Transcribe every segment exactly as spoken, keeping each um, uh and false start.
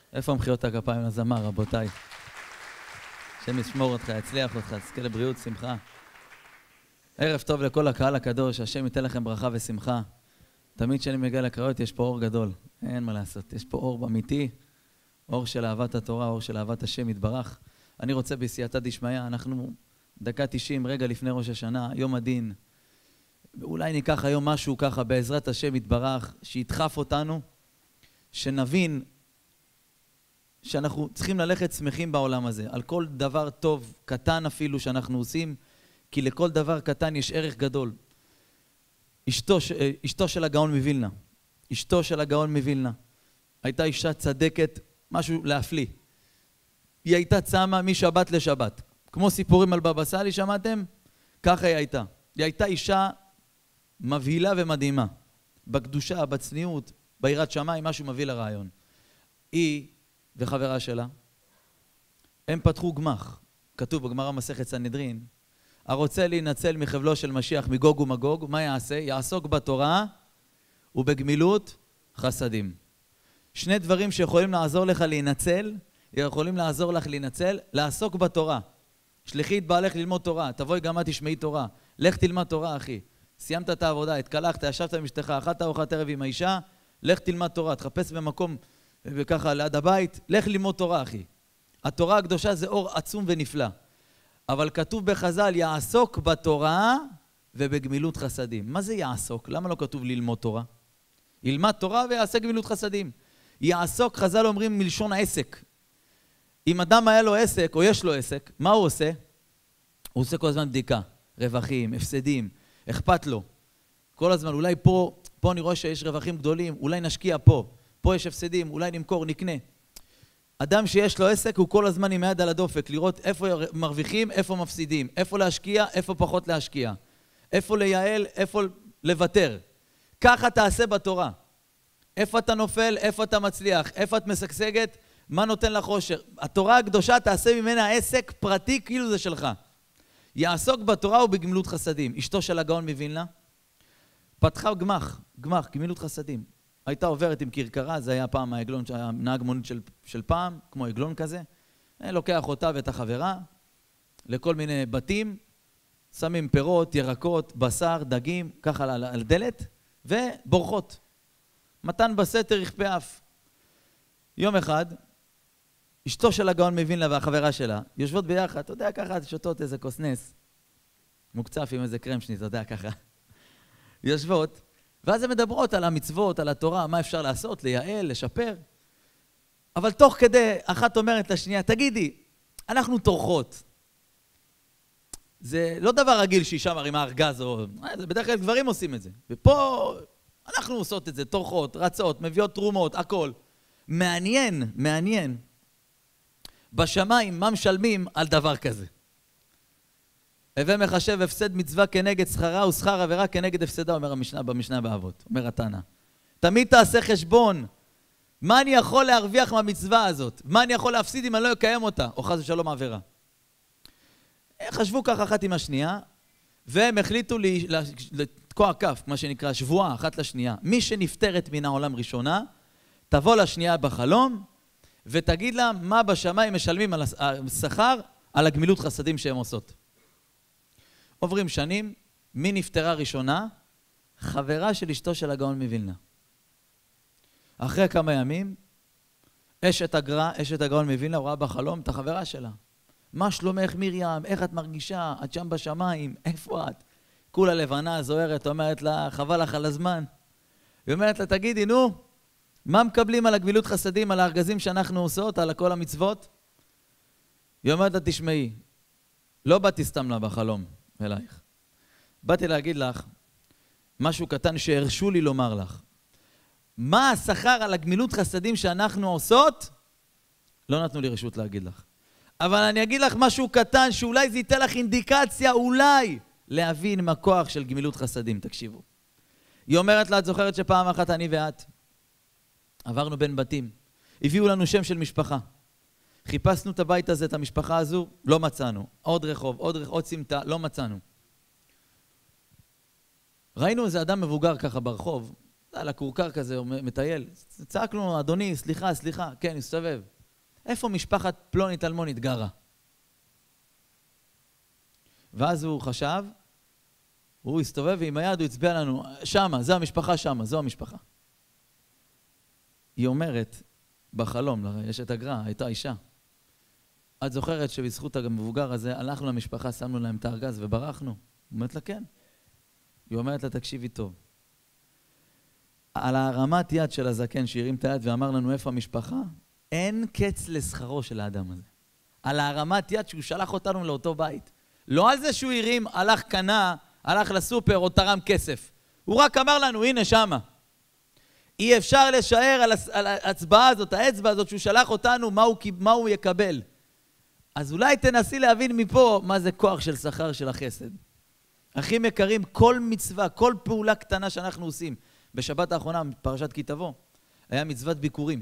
איפה מחיאות הכפיים לזמר, רבותיי? השם ישמור אותך, יצליח אותך, תזכה לבריאות, שמחה. ערב טוב לכל הקהל הקדוש, השם ייתן לכם ברכה ושמחה. תמיד כשאני מגיע לקריות יש פה אור גדול, אין מה לעשות, יש פה אור אמיתי, אור של אהבת התורה, אור של אהבת השם יתברך. אני רוצה בסייעתא דשמיא, אנחנו דקה תשעים, רגע לפני ראש השנה, יום הדין. אולי ניקח היום משהו ככה, בעזרת השם יתברך, שידחף אותנו, שנבין שאנחנו צריכים ללכת שמחים בעולם הזה, על כל דבר טוב, קטן אפילו שאנחנו עושים, כי לכל דבר קטן יש ערך גדול. אשתו, אשתו של הגאון מווילנה, אשתו של הגאון מווילנה, הייתה אישה צדקת, משהו להפליא. היא הייתה צמה משבת לשבת. כמו סיפורים על בבא סאלי, שמעתם? ככה היא הייתה. היא הייתה אישה מבהילה ומדהימה. בקדושה, בצניעות, ביראת שמיים, משהו מביא לרעיון. היא וחברה שלה, הם פתחו גמח. כתוב בגמרא מסכת סנהדרין, הרוצה להינצל מחבלו של משיח מגוג ומגוג, מה יעשה? יעסוק בתורה ובגמילות חסדים. שני דברים שיכולים לעזור לך להינצל, יכולים לעזור לך להינצל, לעסוק בתורה. שלחי את בעלך ללמוד תורה, תבואי גם את תשמעי תורה. לך תלמד תורה, אחי. סיימת את העבודה, התקלחת, ישבת עם אשתך, אכלת ארוחת ערב עם האישה, לך תלמד תורה, תחפש במקום וככה ליד הבית, לך ללמוד תורה, אחי. התורה הקדושה זה אור עצום ונפלא. אבל כתוב בחז"ל, יעסוק בתורה ובגמילות חסדים. מה זה יעסוק? למה לא כתוב ללמוד תורה? ילמד תורה ויעשה גמילות חסדים. יעסוק, חז"ל אומרים מלשון העסק. אם אדם היה לו עסק או יש לו עסק, מה הוא עושה? הוא עושה כל הזמן בדיקה, רווחים, הפסדים, אכפת לו. כל הזמן, אולי פה, פה אני רואה שיש רווחים גדולים, אולי נשקיע פה, פה יש הפסדים, אולי נמכור, נקנה. אדם שיש לו עסק הוא כל הזמן עם יד על הדופק, לראות איפה מרוויחים, איפה מפסידים, איפה להשקיע, איפה פחות להשקיע, איפה לייעל, איפה לוותר. ככה תעשה בתורה. איפה אתה נופל, איפה אתה מצליח, איפה את משגשגת, מה נותן לך אושר. התורה הקדושה תעשה ממנה עסק פרטי כאילו זה שלך. יעסוק בתורה ובגמילות חסדים. אשתו של הגאון מווילנה פתחה גמח, גמח, גמילות חסדים. הייתה עוברת עם קרקרה, זה היה פעם העגלון, שהיה נהג מונית של, של פעם, כמו עגלון כזה. לוקח אותה ואת החברה לכל מיני בתים, שמים פירות, ירקות, בשר, דגים, ככה על, על דלת, ובורחות. מתן בסתר יכפה אף. יום אחד, אשתו של הגאון מווילנה והחברה שלה יושבות ביחד, אתה יודע ככה, שותות איזה כוס נס, מוקצף עם איזה קרם שני, אתה יודע ככה. יושבות, ואז הן מדברות על המצוות, על התורה, מה אפשר לעשות, לייעל, לשפר. אבל תוך כדי, אחת אומרת לשנייה, תגידי, אנחנו תורכות. זה לא דבר רגיל שאישה מרימה ארגז, או... זה בדרך כלל גברים עושים את זה. ופה אנחנו עושות את זה, תורכות, רצות, מביאות תרומות, הכל. מעניין, מעניין. בשמיים, מה משלמים על דבר כזה? הווה מחשב הפסד מצווה כנגד שכרה ושכר עבירה כנגד הפסדה, אומר המשנה במשנה באבות, אומר התנא. תמיד תעשה חשבון, מה אני יכול להרוויח מהמצווה הזאת? מה אני יכול להפסיד אם אני לא אקיים אותה? או חס ושלום עבירה. חשבו ככה אחת עם השנייה, והם החליטו לתקוע כף, מה שנקרא שבועה אחת לשנייה. מי שנפטרת מן העולם ראשונה, תבוא לשנייה בחלום, ותגיד לה מה בשמיים משלמים על השכר, על הגמילות חסדים שהם עושות. עוברים שנים, מי נפטרה ראשונה? חברה של אשתו של הגאון מווילנה. אחרי כמה ימים, אשת הגר"א, אשת הגאון מווילנה, רואה בחלום את החברה שלה. מה שלומך מרים? איך את מרגישה? את שם בשמיים? איפה את? כולה לבנה, זוהרת, אומרת לה, חבל לך על הזמן. היא אומרת לה, תגידי, נו, מה מקבלים על הגמילות חסדים, על הארגזים שאנחנו עושות, על כל המצוות? היא אומרת לה, תשמעי, לא באתי סתם לה בחלום אלייך. באתי להגיד לך משהו קטן שהרשו לי לומר לך. מה השכר על הגמילות חסדים שאנחנו עושות? לא נתנו לי רשות להגיד לך. אבל אני אגיד לך משהו קטן שאולי זה ייתן לך אינדיקציה, אולי, להבין מה כוח של גמילות חסדים. תקשיבו. היא אומרת לה, את זוכרת שפעם אחת אני ואת עברנו בין בתים. הביאו לנו שם של משפחה. חיפשנו את הבית הזה, את המשפחה הזו, לא מצאנו. עוד רחוב, עוד רחוב, עוד סמטה, לא מצאנו. ראינו איזה אדם מבוגר ככה ברחוב, על הכורכר כזה, הוא מטייל. צעקנו, אדוני, סליחה, סליחה, כן, הסתובב. איפה משפחת פלונית אלמונית גרה? ואז הוא חשב, הוא הסתובב ועם היד הוא הצביע לנו, שמה, זו המשפחה שמה, זו המשפחה. היא אומרת, בחלום, יש את הגרעה, הייתה אישה. את זוכרת שבזכות המבוגר הזה, הלכנו למשפחה, שמנו להם את הארגז וברחנו? הוא אומרת לה, כן. היא אומרת לה, תקשיבי טוב. על הרמת יד של הזקן שהרים את היד ואמר לנו איפה המשפחה, אין קץ לשכרו של האדם הזה. על הרמת יד שהוא שלח אותנו לאותו בית. לא על זה שהוא הרים, הלך קנה, הלך לסופר או תרם כסף. הוא רק אמר לנו, הנה שמה. אי אפשר לשער על ההצבעה הזאת, האצבע הזאת שהוא שלח אותנו, מה הוא, מה הוא יקבל. אז אולי תנסי להבין מפה מה זה כוח של שכר של החסד. אחים יקרים, כל מצווה, כל פעולה קטנה שאנחנו עושים, בשבת האחרונה, פרשת כי תבוא, היה מצוות ביקורים.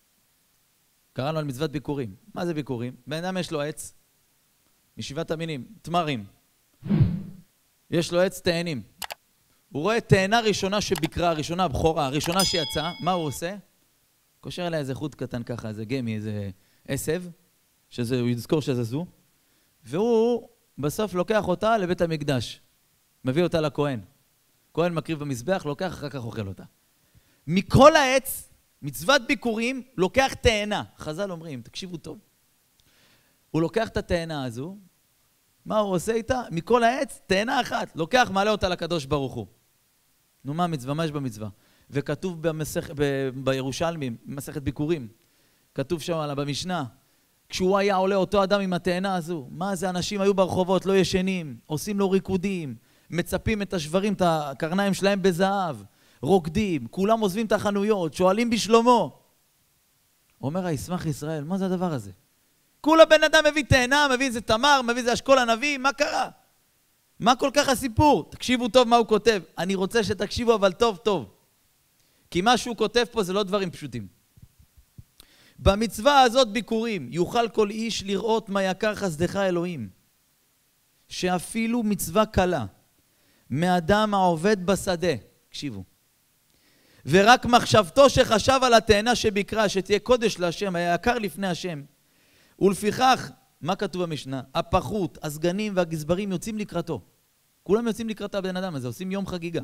קראנו על מצוות ביקורים. מה זה ביקורים? בן אדם יש לו עץ, משבעת המינים, תמרים. יש לו עץ תאנים. הוא רואה תאנה ראשונה שבקרה, ראשונה בחורה, ראשונה שיצאה, מה הוא עושה? קושר אליה איזה חוט קטן ככה, איזה גמי, איזה עשב, שזה, הוא יזכור שזה זו, והוא בסוף לוקח אותה לבית המקדש, מביא אותה לכהן. כהן מקריב במזבח, לוקח, אחר כך אוכל אותה. מכל העץ, מצוות ביקורים, לוקח תאנה. חז"ל אומרים, תקשיבו טוב. הוא לוקח את התאנה הזו, מה הוא עושה איתה? מכל העץ, תאנה אחת. לוקח, מעלה אותה לקדוש ברוך הוא. נו, מה המצווה? מה יש במצווה? וכתוב במסכ... ב... בירושלמים, במסכת ביקורים, כתוב שם עליו במשנה, כשהוא היה עולה אותו אדם עם התאנה הזו, מה זה? אנשים היו ברחובות, לא ישנים, עושים לו ריקודים, מצפים את השברים, את הקרניים שלהם בזהב, רוקדים, כולם עוזבים את החנויות, שואלים בשלומו. אומר, הישמח ישראל, מה זה הדבר הזה? כולה בן אדם מביא תאנה, מביא איזה תמר, מביא איזה אשכול הנביא, מה קרה? מה כל כך הסיפור? תקשיבו טוב מה הוא כותב. אני רוצה שתקשיבו אבל טוב טוב. כי מה שהוא כותב פה זה לא דברים פשוטים. במצווה הזאת ביקורים, יוכל כל איש לראות מה יקר חסדך אלוהים. שאפילו מצווה קלה, מאדם העובד בשדה, תקשיבו. ורק מחשבתו שחשב על התאנה שבקרה, שתהיה קודש להשם, היה יקר לפני השם. ולפיכך, מה כתוב במשנה? הפחות, הסגנים והגזברים יוצאים לקראתו. כולם יוצאים לקראת הבן אדם הזה, עושים יום חגיגה.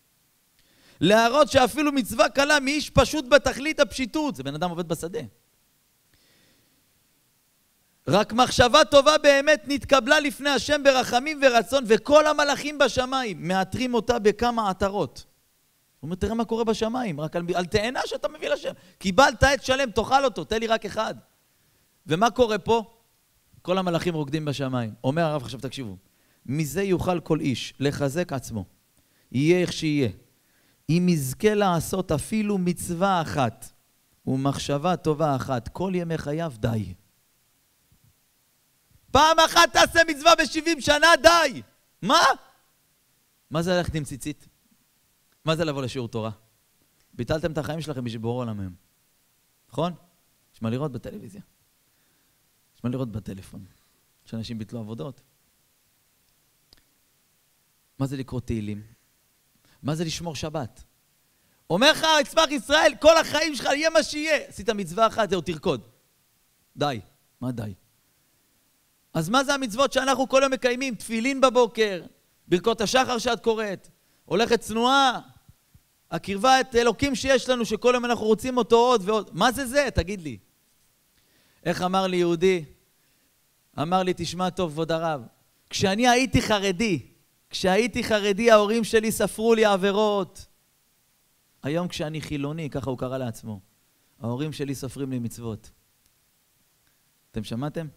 להראות שאפילו מצווה קלה מאיש פשוט בתכלית הפשיטות. זה בן אדם עובד בשדה. רק מחשבה טובה באמת נתקבלה לפני השם ברחמים ורצון, וכל המלאכים בשמיים מאתרים אותה בכמה עטרות. הוא אומר, תראה מה קורה בשמיים, רק על, על תאנה שאתה מביא לשם. קיבלת עץ שלם, תאכל אותו, תן לי רק אחד. ומה קורה פה? כל המלאכים רוקדים בשמיים. אומר הרב, עכשיו תקשיבו. מזה יוכל כל איש לחזק עצמו. יהיה איך שיהיה. אם יזכה לעשות אפילו מצווה אחת ומחשבה טובה אחת, כל ימי חייו די. פעם אחת תעשה מצווה בשבעים שנה, די. מה? מה זה ללכת עם ציצית? מה זה לבוא לשיעור תורה? ביטלתם את החיים שלכם בשביל בורא עולם היום. נכון? יש מה לראות בטלוויזיה. יש מה לראות בטלפון. שאנשים ביטלו עבודות. מה זה לקרוא תהילים? מה זה לשמור שבת? אומר לך, יצמח ישראל, כל החיים שלך יהיה מה שיהיה. עשית מצווה אחת, זהו, תרקוד. די. מה די? אז מה זה המצוות שאנחנו כל יום מקיימים? תפילין בבוקר, ברכות השחר שאת קוראת, הולכת צנועה, הקרבה את אלוקים שיש לנו, שכל יום אנחנו רוצים אותו עוד ועוד. מה זה זה? תגיד לי. איך אמר לי יהודי? אמר לי, תשמע טוב, כבוד הרב. כשאני הייתי חרדי, כשהייתי חרדי, ההורים שלי ספרו לי עבירות. היום כשאני חילוני, ככה הוא קרא לעצמו, ההורים שלי סופרים לי מצוות. אתם שמעתם?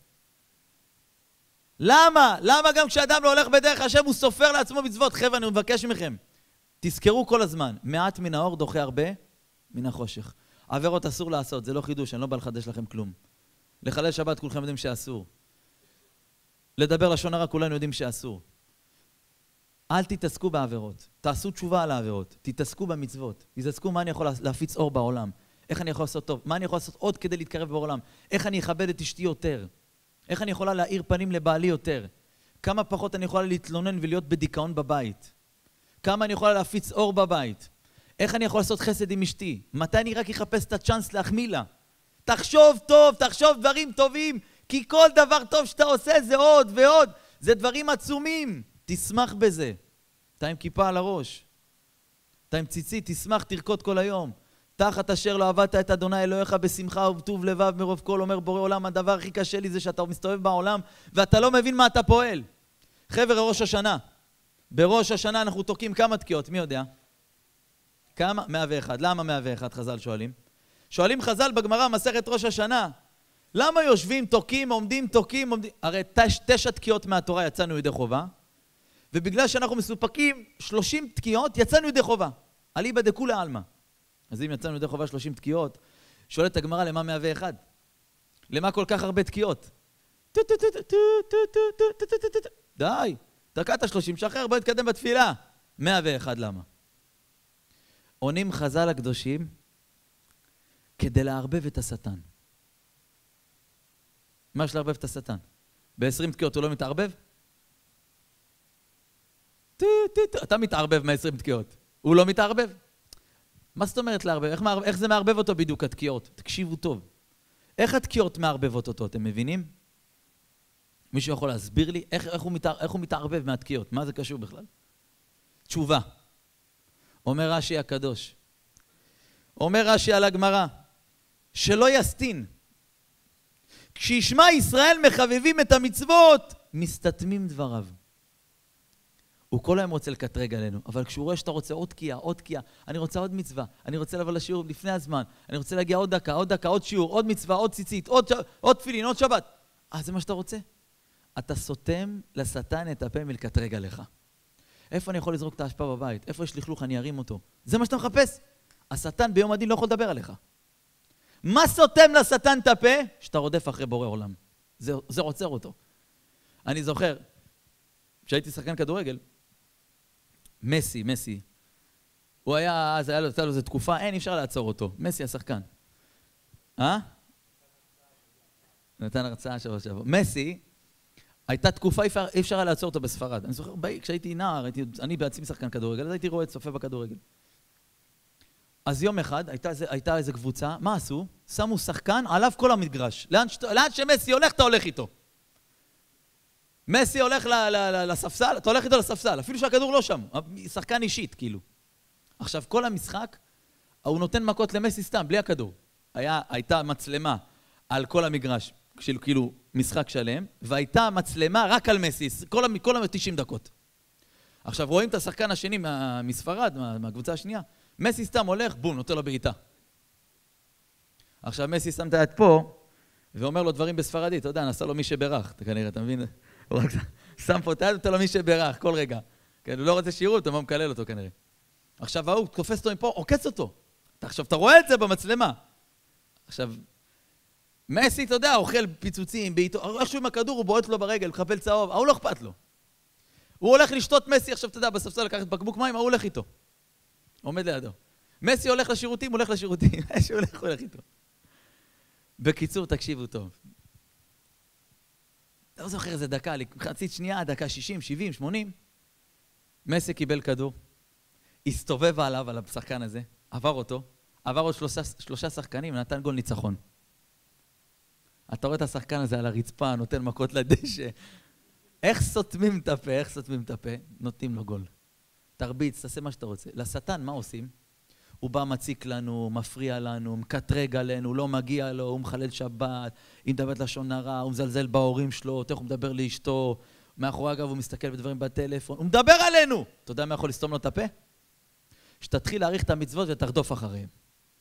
למה? למה גם כשאדם לא הולך בדרך השם הוא סופר לעצמו מצוות? חבר'ה, אני מבקש מכם. תזכרו כל הזמן, מעט מן האור דוחה הרבה מן החושך. עבירות אסור לעשות, זה לא חידוש, אני לא בא לחדש לכם כלום. לחלל שבת כולכם יודעים שאסור. לדבר לשון הרע כולנו יודעים שאסור. אל תתעסקו בעבירות, תעשו תשובה על העבירות, תתעסקו במצוות, תתעסקו מה אני יכול להפיץ אור בעולם, איך אני יכול לעשות טוב, מה אני יכול לעשות עוד כדי להתקרב בעולם, איך אני אכבד את אשתי יותר, איך אני יכולה להאיר פנים לבעלי יותר, כמה פחות אני יכולה להתלונן ולהיות בדיכאון בבית, כמה אני יכולה להפיץ אור בבית, איך אני יכול לעשות חסד עם אשתי? מתי אני רק אחפש את הצ'אנס להחמיא לה? תחשוב טוב, תחשוב דברים טובים, כי כל דבר טוב שאתה עושה זה עוד ועוד. זה דברים עצומים. תשמח בזה. אתה עם כיפה על הראש. אתה עם ציצית, תשמח, תרקוד כל היום. תחת אשר לא עבדת את אדוני אלוהיך בשמחה ובטוב לבב מרוב כל. אומר בורא עולם, הדבר הכי קשה לי זה שאתה מסתובב בעולם ואתה לא מבין מה אתה פועל. חבר ראש השנה. בראש השנה אנחנו תוקעים כמה תקיעות, מי יודע? כמה? מאה ואחת. למה מאה ואחת חז"ל שואלים? שואלים חז"ל בגמרא מסכת ראש השנה, למה יושבים, תוקים, עומדים, תוקים, עומדים? הרי תש, תשע תקיעות מהתורה יצאנו ידי חובה, ובגלל שאנחנו מסופקים שלושים תקיעות יצאנו ידי חובה. אליבא דכולי עלמא. אז אם יצאנו ידי חובה שלושים תקיעות, שואלת הגמרא למה מאה ואחת? למה כל כך הרבה תקיעות? די, תקעת שלושים, שחרר, בוא נתקדם בתפילה. מאה ואחת למה? עונים חז"ל הקדושים כדי לערבב את השטן. מה יש לערבב את השטן? ב-עשרים תקיעות הוא לא מתערבב? אתה מתערבב מה-עשרים תקיעות. הוא לא מתערבב? מה זאת אומרת לערבב? איך, מערבב? איך זה מערבב אותו בדיוק התקיעות? תקשיבו טוב. איך התקיעות מערבבות אותו? אתם מבינים? מישהו יכול להסביר לי איך, איך, הוא, מתער, איך הוא מתערבב מהתקיעות? מה זה קשור בכלל? תשובה. אומר רש"י הקדוש. אומר רש"י על הגמרא. שלא יסתין. כשישמע ישראל מחבבים את המצוות, מסתתמים דבריו. הוא כל היום רוצה לקטרג עלינו, אבל כשהוא רואה שאתה רוצה עוד תקיעה, עוד תקיעה, אני רוצה עוד מצווה, אני רוצה לבוא לשיעור לפני הזמן, אני רוצה להגיע עוד דקה, עוד דקה, עוד שיעור, עוד מצווה, עוד ציצית, עוד, עוד תפילין, עוד שבת. אה, זה מה שאתה רוצה? אתה סותם לשטן את הפה מלקטרג עליך. איפה אני יכול לזרוק את האשפה בבית? איפה יש לכלוך, אני ארים אותו. זה מה שאתה מחפש. השטן ביום הדין לא יכול לדבר עליך. מה סותם לשטן את הפה? שאתה רודף אחרי בורא עולם. זה, זה עוצר אותו. אני זוכר, כשהייתי שחקן כדורגל, מסי, מסי, הוא היה, אז היה לו, הייתה לו איזו תקופה, אין, אי אפשר לעצור אותו. מסי השחקן. אה? נתן הרצאה שבוע שבוע. מסי, הייתה תקופה, אי אפשר היה לעצור אותו בספרד. אני זוכר, כשהייתי נער, הייתי, אני בעצמי שחקן כדורגל, אז הייתי רואה את צופה בכדורגל. אז יום אחד הייתה, הייתה איזו קבוצה, מה עשו? שמו שחקן עליו כל המגרש. לאן, לאן שמסי הולך, אתה הולך איתו. מסי הולך ל, ל, ל, לספסל, אתה הולך איתו לספסל, אפילו שהכדור לא שם. שחקן אישית, כאילו. עכשיו, כל המשחק, הוא נותן מכות למסי סתם, בלי הכדור. היה, הייתה מצלמה על כל המגרש, כאילו, כאילו משחק שלם, והייתה מצלמה רק על מסי, כל, כל תשעים דקות. עכשיו, רואים את השחקן השני מספרד, מה, מהקבוצה השנייה, מסי סתם הולך, בום, נותן לו בעיטה. עכשיו, מסי שם את היד פה, ואומר לו דברים בספרדית, אתה יודע, נסע לו מי שברך, אתה כנראה, אתה מבין? הוא רק שם פה את היד, נותן לו מי שברך, כל רגע. כן, הוא לא רוצה שיראו אותו, מה מקלל אותו כנראה. עכשיו, הוא תופס אותו מפה, עוקץ אותו. עכשיו, אתה רואה את זה במצלמה. עכשיו, מסי, אתה יודע, אוכל פיצוצים, בעיטו, איכשהו עם הכדור, הוא בועט לו ברגל, מחפל צהוב, הוא לא אכפת לו. הוא הולך לשתות מסי, עכשיו, אתה יודע, בספסל לקחת בקבוק מים, הוא הולך איתו. עומד לידו. מסי הולך לשירותים, הולך לשירותים. שהוא הולך, הוא הולך איתו. בקיצור, תקשיבו טוב. לא זוכר איזה דקה, חצית שנייה, דקה שישים, שבעים, שמונים. מסי קיבל כדור, הסתובב עליו, על השחקן הזה, עבר אותו, עבר עוד שלושה, שלושה שחקנים, נתן גול ניצחון. אתה רואה את השחקן הזה על הרצפה, נותן מכות לדשא. איך סותמים את הפה, איך סותמים את הפה? נותנים לו גול. תרביץ, תעשה מה שאתה רוצה. לשטן, מה עושים? הוא בא מציק לנו, מפריע לנו, מקטרג עלינו, לא מגיע לו, הוא מחלל שבת, היא מדברת לשון הרע, הוא מזלזל בהורים שלו, תכף הוא מדבר לאשתו, מאחורי אגב הוא מסתכל בדברים בטלפון, הוא מדבר עלינו! אתה יודע מה יכול לסתום לו את הפה? שתתחיל להעריך את המצוות ותרדוף אחריהם.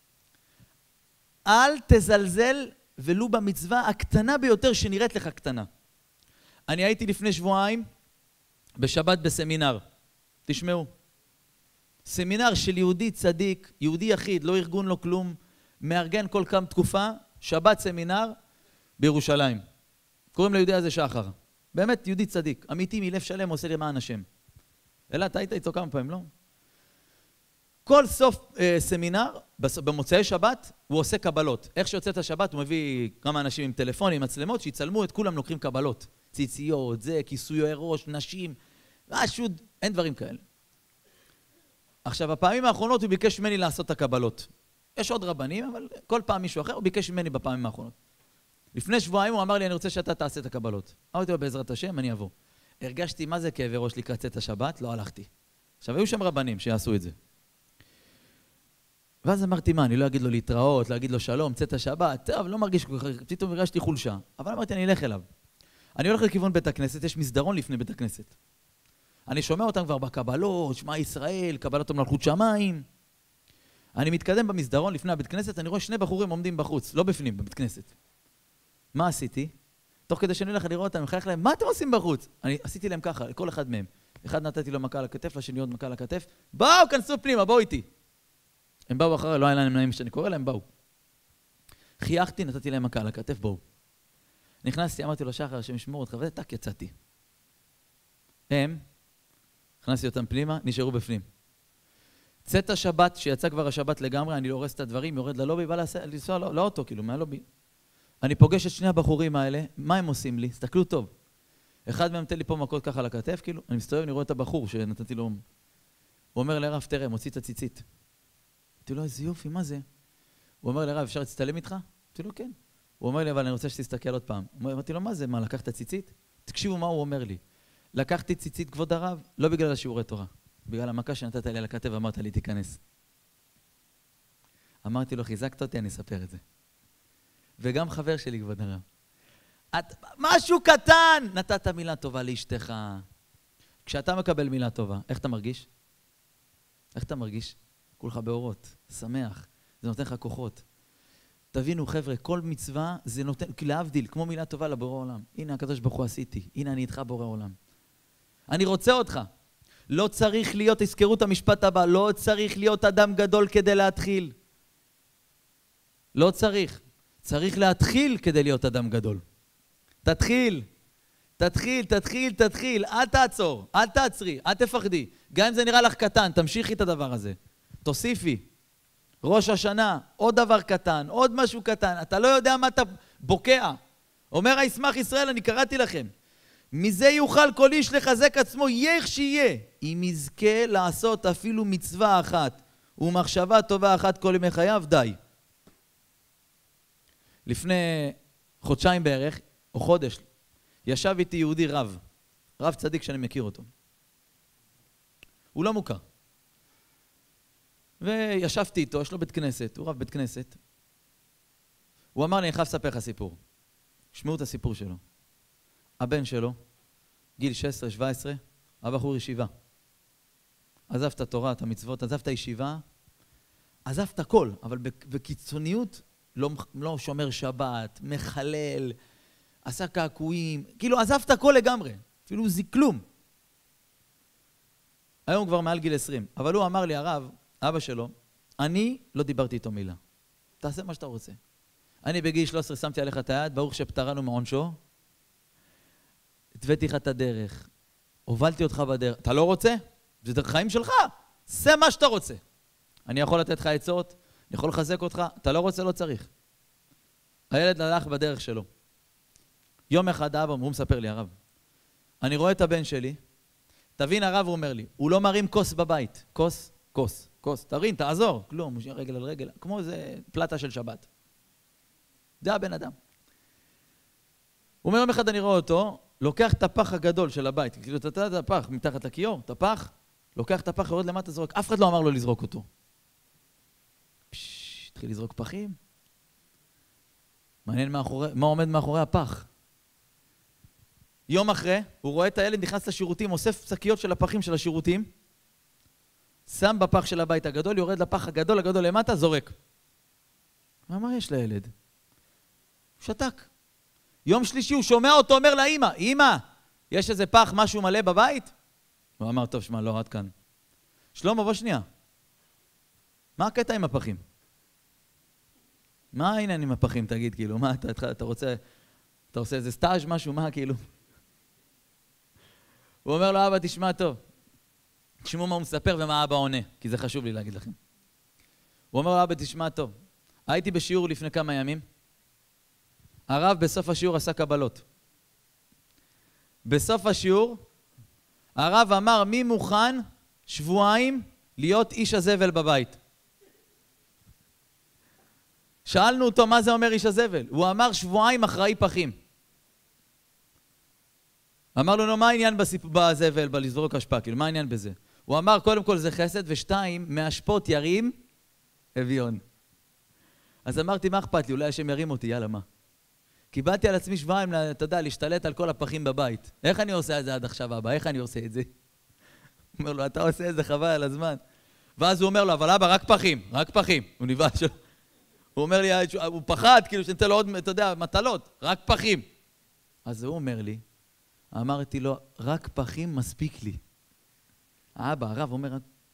אל תזלזל ולו במצווה הקטנה ביותר שנראית לך קטנה. אני הייתי לפני שבועיים בשבת בסמינר. תשמעו. סמינר של יהודי צדיק, יהודי יחיד, לא ארגון, לא כלום, מארגן כל כמה תקופה, שבת סמינר בירושלים. קוראים ליהודי הזה שחר. באמת יהודי צדיק, אמיתי מלב שלם, עושה למען השם. אלא, אתה היית איתו כמה פעמים, לא? כל סוף אה, סמינר, במוצאי שבת, הוא עושה קבלות. איך שיוצא את השבת, הוא מביא כמה אנשים עם טלפונים, עם מצלמות, שיצלמו את כולם לוקחים קבלות. ציציות, זה, כיסויי ראש, נשים, משהו, אין דברים כאלה. עכשיו, בפעמים האחרונות הוא ביקש ממני לעשות את הקבלות. יש עוד רבנים, אבל כל פעם מישהו אחר, הוא ביקש ממני בפעמים האחרונות. לפני שבועיים הוא אמר לי, אני רוצה שאתה תעשה את הקבלות. אמרתי לו, בעזרת השם, אני אבוא. הרגשתי מה זה כאבי ראש לקראת צאת השבת, לא הלכתי. עכשיו, היו שם רבנים שיעשו את זה. ואז אמרתי, מה, אני לא אגיד לו להתראות, לא אגיד לו שלום, צאת השבת, טוב, לא מרגיש, פתאום הרגשתי חולשה. אבל אמרתי, אני אלך אליו. אני הולך לכיוון בית הכנסת, יש מסדרון לפני בית הכנסת. אני שומע אותם כבר בקבלות, שמע ישראל, קבלת מלכות שמיים. אני מתקדם במסדרון לפני הבית כנסת, אני רואה שני בחורים עומדים בחוץ, לא בפנים, בבית כנסת. מה עשיתי? תוך כדי שאני הולך לראות אותם, אני מחייך להם, מה אתם עושים בחוץ? אני עשיתי להם ככה, לכל אחד מהם. אחד נתתי לו מכה על הכתף, לשני עוד מכה על הכתף. באו, כנסו פנימה, בואו איתי. הם באו אחרי, לא היה להם נעים שאני קורא להם, באו. חייכתי, נתתי להם מכה על הכתף, בואו. נכנסתי, אמרתי לו, שחר, שמשמור אותך, וטק, יצאתי. הם, הכנסתי אותם פנימה, נשארו בפנים. צאת השבת, שיצא כבר השבת לגמרי, אני לא הורס את הדברים, יורד ללובי, בא לנסוע לא, לאוטו, כאילו, מהלובי. אני פוגש את שני הבחורים האלה, מה הם עושים לי? תסתכלו טוב. אחד מהם נתן לי פה מכות ככה על הכתף, כאילו, אני מסתובב, אני רואה את הבחור שנתתי לו... הוא אומר לרב, תראה, מוציא את הציצית. אמרתי לו, איזה יופי, מה זה? הוא אומר לרב, אפשר להצטלם איתך? אמרתי לו, כן. הוא אומר לי, אבל אני רוצה שתסתכל עוד פעם. אמרתי לו, מה זה? מה, לקחת ציצית? תקשיבו מה הוא אומר לי. לקחתי ציצית, כבוד הרב, לא בגלל השיעורי תורה. בגלל המכה שנתת לי על הכתף, אמרת לי, תיכנס. אמרתי לו, חיזקת אותי, אני אספר את זה. וגם חבר שלי, כבוד הרב. את, משהו קטן! נתת מילה טובה לאשתך. כשאתה מקבל מילה טובה, איך אתה מרגיש? איך אתה מרגיש? כולך באורות, שמח, זה נותן לך כוחות. תבינו, חבר'ה, כל מצווה זה נותן, להבדיל, כמו מילה טובה לבורא עולם. הנה, הקדוש ברוך הוא עשיתי, הנה אני איתך בורא עולם. אני רוצה אותך. לא צריך להיות, תזכרו את המשפט הבא, לא צריך להיות אדם גדול כדי להתחיל. לא צריך. צריך להתחיל כדי להיות אדם גדול. תתחיל, תתחיל, תתחיל, תתחיל, אל תעצור, אל תעצרי, אל תפחדי. גם אם זה נראה לך קטן, תמשיכי את הדבר הזה. תוסיפי. ראש השנה, עוד דבר קטן, עוד משהו קטן, אתה לא יודע מה אתה בוקע. אומר הישמח ישראל, אני קראתי לכם. מזה יוכל כל איש לחזק עצמו, יהיה איך שיהיה. אם יזכה לעשות אפילו מצווה אחת ומחשבה טובה אחת כל ימי חייו, די. לפני חודשיים בערך, או חודש, ישב איתי יהודי רב, רב צדיק שאני מכיר אותו. הוא לא מוכר. וישבתי איתו, יש לו בית כנסת, הוא רב בית כנסת. הוא אמר לי, אני חייב לספר לך סיפור. שמעו את הסיפור שלו. הבן שלו, גיל שש עשרה שבע עשרה, הבחור ישיבה. עזב את התורה, את המצוות, עזב את הישיבה, עזב את הכל, אבל בקיצוניות לא, לא שומר שבת, מחלל, עשה קעקועים, כאילו עזב את הכל לגמרי, אפילו זה כלום. היום הוא כבר מעל גיל עשרים, אבל הוא אמר לי, הרב, אבא שלו, אני לא דיברתי איתו מילה. תעשה מה שאתה רוצה. אני בגיל שלוש עשרה שמתי עליך את היד, ברוך שפטרנו מעונשו, התוויתי לך את הדרך, הובלתי אותך בדרך. אתה לא רוצה? זה דרך חיים שלך. עשה מה שאתה רוצה. אני יכול לתת לך עצות, אני יכול לחזק אותך, אתה לא רוצה, לא צריך. הילד הלך בדרך שלו. יום אחד האבא, הוא מספר לי, הרב, אני רואה את הבן שלי, תבין הרב, הוא אומר לי, הוא לא מרים כוס בבית. כוס, כוס, כוס, תבין, תעזור. כלום, הוא שיר רגל על רגל, כמו איזה פלטה של שבת. זה הבן אדם. הוא אומר, יום אחד אני רואה אותו, לוקח את הפח הגדול של הבית, כאילו אתה יודע את הפח מתחת לכיור, את הפח, לוקח את הפח, יורד למטה, זרוק. אף אחד לא אמר לו לזרוק אותו. פשש, התחיל לזרוק פחים. מעניין מאחורי, מה עומד מאחורי הפח. יום אחרי, הוא רואה את הילד נכנס לשירותים, אוסף שקיות של הפחים של השירותים, שם בפח של הבית הגדול, יורד לפח הגדול, הגדול למטה, זורק. מה אמר יש לילד? הוא שתק. יום שלישי הוא שומע אותו, אומר לאמא, אמא, יש איזה פח, משהו מלא בבית? הוא אמר, טוב, שמע, לא, עד כאן. שלמה, בוא שנייה. מה הקטע עם הפחים? מה העניין עם הפחים, תגיד, כאילו, מה, אתה, אתה רוצה, אתה עושה איזה סטאז' משהו, מה, כאילו? הוא אומר לו, אבא, תשמע טוב. תשמעו מה הוא מספר ומה אבא עונה, כי זה חשוב לי להגיד לכם. הוא אומר לו, אבא, תשמע טוב. הייתי בשיעור לפני כמה ימים, הרב בסוף השיעור עשה קבלות. בסוף השיעור, הרב אמר, מי מוכן שבועיים להיות איש הזבל בבית. שאלנו אותו מה זה אומר איש הזבל. הוא אמר שבועיים אחראי פחים. אמרנו לו מה העניין בסיפ... בזבל, בלזרוק אשפה, כאילו מה העניין בזה? הוא אמר קודם כל זה חסד, ושתיים, מאשפות ירים אביון. אז אמרתי מה אכפת לי, אולי השם ירים אותי, יאללה מה? קיבלתי על עצמי שבועיים, אתה יודע, להשתלט על כל הפחים בבית. איך אני עושה את זה עד עכשיו, אבא? איך אני עושה את זה? הוא אומר לו, אתה עושה את זה חבל על הזמן. ואז הוא אומר לו, אבל אבא, רק פחים, רק פחים. הוא נבהל שלו. הוא אומר לי, הוא פחד, כאילו שנתן לו עוד, אתה יודע, מטלות, רק פחים. אז הוא אומר לי, אמרתי לו, רק פחים מספיק לי. האבא, הרב אומר,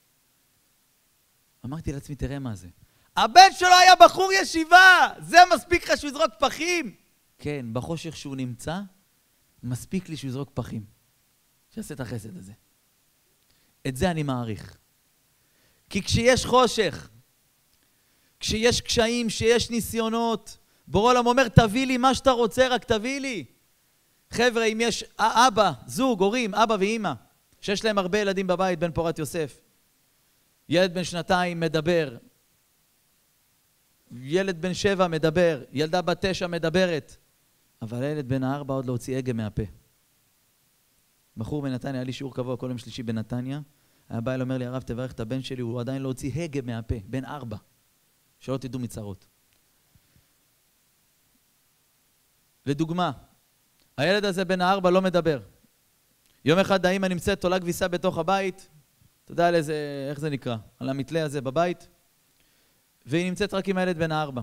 אמרתי לעצמי, תראה מה זה. הבן שלו היה בחור ישיבה, זה מספיק לך שהוא יזרוק פחים. כן, בחושך שהוא נמצא, מספיק לי שהוא יזרוק פחים. שיעשה את החסד הזה. את זה אני מעריך. כי כשיש חושך, כשיש קשיים, כשיש ניסיונות, בורא עולם אומר, תביא לי מה שאתה רוצה, רק תביא לי. חבר'ה, אם יש אבא, זוג, הורים, אבא ואמא, שיש להם הרבה ילדים בבית, בן פורת יוסף, ילד בן שנתיים מדבר, ילד בן שבע מדבר, ילדה בת תשע מדברת, אבל הילד בן הארבע עוד לא הוציא הגה מהפה. בחור בנתניה, היה לי שיעור קבוע כל יום שלישי בנתניה, היה בא אל אומר לי, הרב תברך את הבן שלי, הוא עדיין לא הוציא הגה מהפה, בן ארבע, שלא תדעו מצרות. לדוגמה, הילד הזה בן הארבע לא מדבר. יום אחד האמא נמצאת, תולה כביסה בתוך הבית, אתה יודע על איזה, איך זה נקרא? על המתלה הזה בבית, והיא נמצאת רק עם הילד בן הארבע.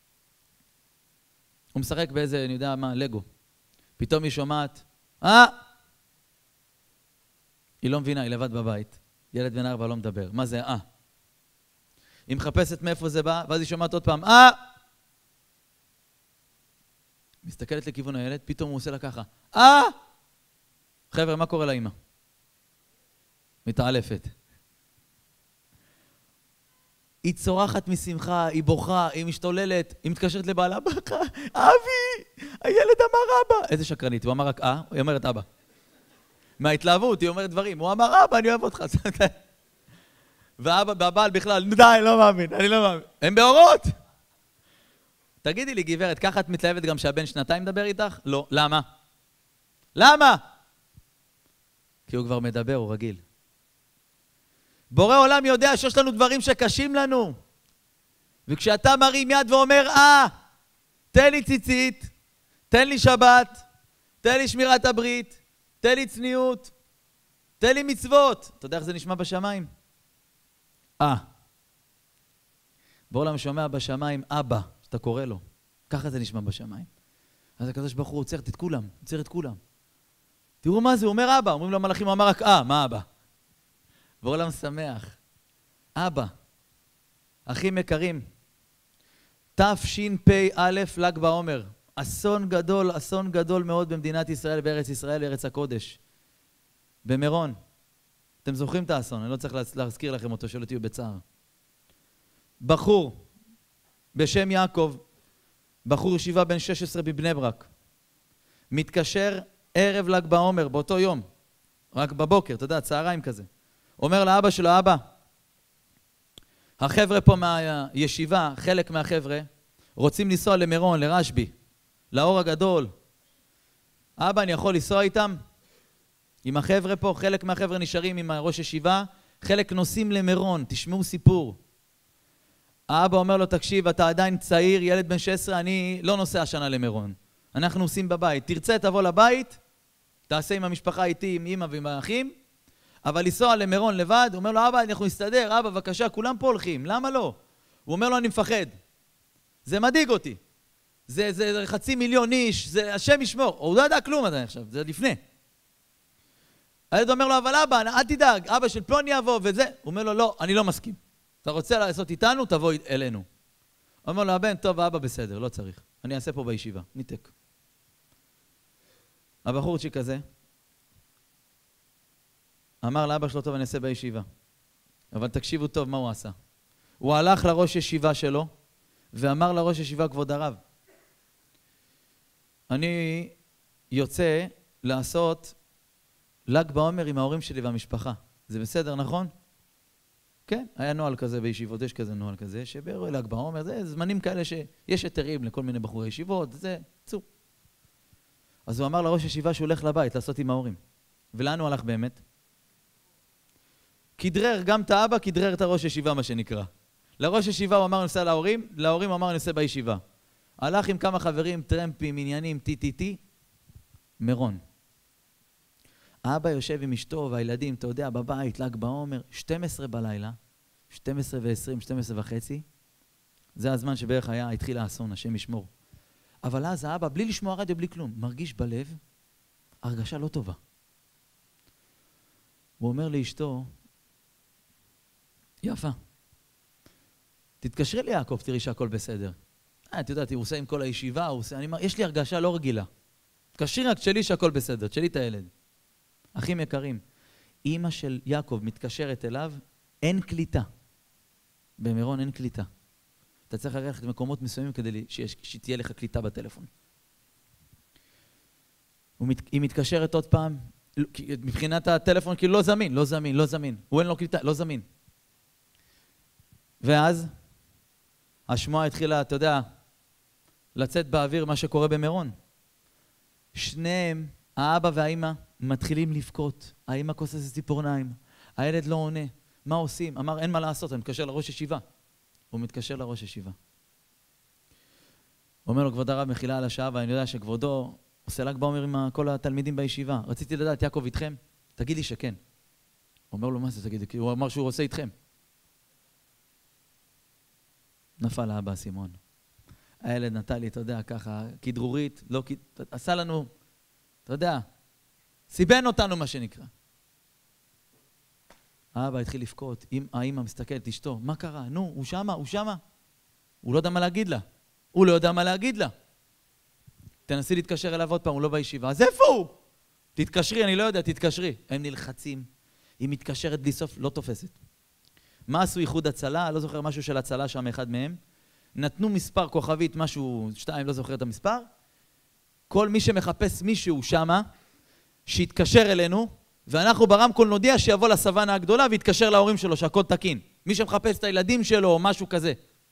הוא משחק באיזה, אני יודע מה, לגו. פתאום היא שומעת, אה! היא לא מבינה, היא לבד בבית. ילד בן הארבע לא מדבר. מה זה, אה? היא מחפשת מאיפה זה בא, ואז היא שומעת עוד פעם, אה! מסתכלת לכיוון הילד, פתאום הוא עושה לה ככה, אה! חבר'ה, מה קורה לאמא? מתעלפת. היא צורחת משמחה, היא בוכה, היא משתוללת, היא מתקשרת לבעלה, בכה, אבי, הילד אמר אבא. איזה שקרנית, הוא אמר רק אה, היא אומרת אבא. מההתלהבות, היא אומרת דברים, הוא אמר אבא, אני אוהב אותך. ואבא, והבעל בכלל, די, לא מאמין, אני לא מאמין. הם באורות. תגידי לי, גברת, ככה את מתלהבת גם שהבן שנתיים מדבר איתך? לא. למה? למה? כי הוא כבר מדבר, הוא רגיל. בורא עולם יודע שיש לנו דברים שקשים לנו. וכשאתה מרים יד ואומר, אה, תן לי ציצית, תן לי שבת, תן לי שמירת הברית, תן לי צניעות, תן לי מצוות. אתה יודע איך זה נשמע בשמיים? אה. בורא עולם שומע בשמיים, אבא, שאתה קורא לו. ככה זה נשמע בשמיים. אז הקדוש ברוך הוא עוצר את כולם, עוצר את כולם. תראו מה זה, הוא אומר אבא. אומרים לו המלאכים, הוא אמר רק אה, מה אבא? בעולם שמח. אבא, אחים יקרים, תשפ"א ל"ג בעומר, אסון גדול, אסון גדול מאוד במדינת ישראל, בארץ ישראל, בארץ הקודש. במירון. אתם זוכרים את האסון, אני לא צריך להזכיר לכם אותו, שלא תהיו בצער. בחור בשם יעקב, בחור ישיבה בן שש עשרה בבני ברק, מתקשר ערב ל"ג בעומר, באותו יום, רק בבוקר, אתה יודע, צהריים כזה. אומר לאבא שלו, אבא, החבר'ה פה מהישיבה, חלק מהחבר'ה, רוצים לנסוע למירון, לרשב"י, לאור הגדול. אבא, אני יכול לנסוע איתם? עם החבר'ה פה, חלק מהחבר'ה נשארים עם ראש ישיבה, חלק נוסעים למירון, תשמעו סיפור. האבא אומר לו, תקשיב, אתה עדיין צעיר, ילד בן שש עשרה, אני לא נוסע השנה למירון. אנחנו עושים בבית. תרצה, תבוא לבית, תעשה עם המשפחה איתי, עם אמא ועם האחים, אבל לנסוע למירון לבד, הוא אומר לו, אבא, אנחנו נסתדר, אבא, בבקשה, כולם פה הולכים, למה לא? הוא אומר לו, אני מפחד. זה מדאיג אותי. זה, זה, זה חצי מיליון איש, זה השם ישמור. הוא לא ידע כלום עדיין עכשיו, זה לפני. הילד אומר לו, אבל אבא, אל תדאג, אבא של פלוני יבוא וזה. הוא אומר לו, לא, אני לא מסכים. אתה רוצה לעשות איתנו, תבוא אלינו. הוא אומר לו, הבן, טוב, אבא בסדר, לא צריך. אני אעשה פה בישיבה, ניתק. הבחורצ'יק הזה אמר לאבא שלו, טוב, אני אעשה בישיבה. אבל תקשיבו טוב מה הוא עשה. הוא הלך לראש ישיבה שלו, ואמר לראש ישיבה, כבוד הרב, אני יוצא לעשות ל"ג בעומר עם ההורים שלי והמשפחה. זה בסדר, נכון? כן, היה נוהל כזה בישיבות, יש כזה נוהל כזה, שבאירועי ל"ג בעומר, זה זמנים כאלה שיש היתרים לכל מיני בחורי ישיבות, זה, צאו. אז הוא אמר לראש ישיבה שהוא הולך לבית לעשות עם ההורים. ולאן הוא הלך באמת? כדרר גם את האבא, כדרר את הראש ישיבה, מה שנקרא. לראש ישיבה הוא אמר נוסע להורים, להורים הוא אמר נוסע בישיבה. הלך עם כמה חברים, טרמפים, עניינים, טי טי טי, מירון. האבא יושב עם אשתו והילדים, אתה יודע, בבית, ל"ג בעומר, שתים עשרה בלילה, שתים עשרה ועשרים, שתים עשרה וחצי, זה הזמן שבערך היה, התחיל האסון, השם ישמור. אבל אז האבא, בלי לשמוע רדיו, בלי כלום, מרגיש בלב, הרגשה לא טובה. הוא אומר לאשתו, יפה, תתקשרי לי יעקב, תראי שהכל בסדר. אה, אתה יודעת, הוא עושה עם כל הישיבה, הוא עושה, אני אומר, יש לי הרגשה לא רגילה. תתקשרי רק שלי שהכל בסדר, תשאלי את הילד. אחים יקרים, אמא של יעקב מתקשרת אליו, אין קליטה. במירון אין קליטה. אתה צריך ללכת למקומות מסוימים כדי שתהיה לך קליטה בטלפון. היא מתקשרת עוד פעם, מבחינת הטלפון כאילו לא זמין, לא זמין, לא זמין. הוא אין לו קליטה, לא זמין. ואז השמועה התחילה, אתה יודע, לצאת באוויר מה שקורה במירון. שניהם, האבא והאמא, מתחילים לבכות. האמא כוססת ציפורניים. הילד לא עונה. מה עושים? אמר, אין מה לעשות, אני מתקשר לראש ישיבה. הוא מתקשר לראש ישיבה. הוא אומר לו, כבוד הרב, מחילה על השעה, ואני יודע שכבודו עושה ל"ג בעומר עם כל התלמידים בישיבה. רציתי לדעת, יעקב איתכם? תגיד לי שכן. הוא אומר לו, מה זה תגיד לי? הוא אמר שהוא עושה איתכם. נפל האבא סימון. הילד נתן לי, אתה יודע, ככה, כדרורית, לא, עשה לנו, אתה יודע, סיבן אותנו מה שנקרא. האבא התחיל לבכות, האמא מסתכלת, אשתו, מה קרה? נו, הוא שמה, הוא שמה. הוא לא יודע מה להגיד לה. הוא לא יודע מה להגיד לה. תנסי להתקשר אליו עוד פעם, הוא לא בישיבה. אז איפה הוא? תתקשרי, אני לא יודע, תתקשרי. הם נלחצים. היא מתקשרת בלי סוף, לא תופסת. מה עשו איחוד הצלה? לא זוכר משהו של הצלה שם, אחד מהם. נתנו מספר כוכבית, משהו, שתיים, לא זוכר את המספר. כל מי שמחפש מישהו שמה, שיתקשר אלינו, ואנחנו ברמקול נודיע שיבוא לסוואנה הגדולה ויתקשר להורים שלו, שהכל תקין. מי שמחפש את הילדים שלו או משהו כזה.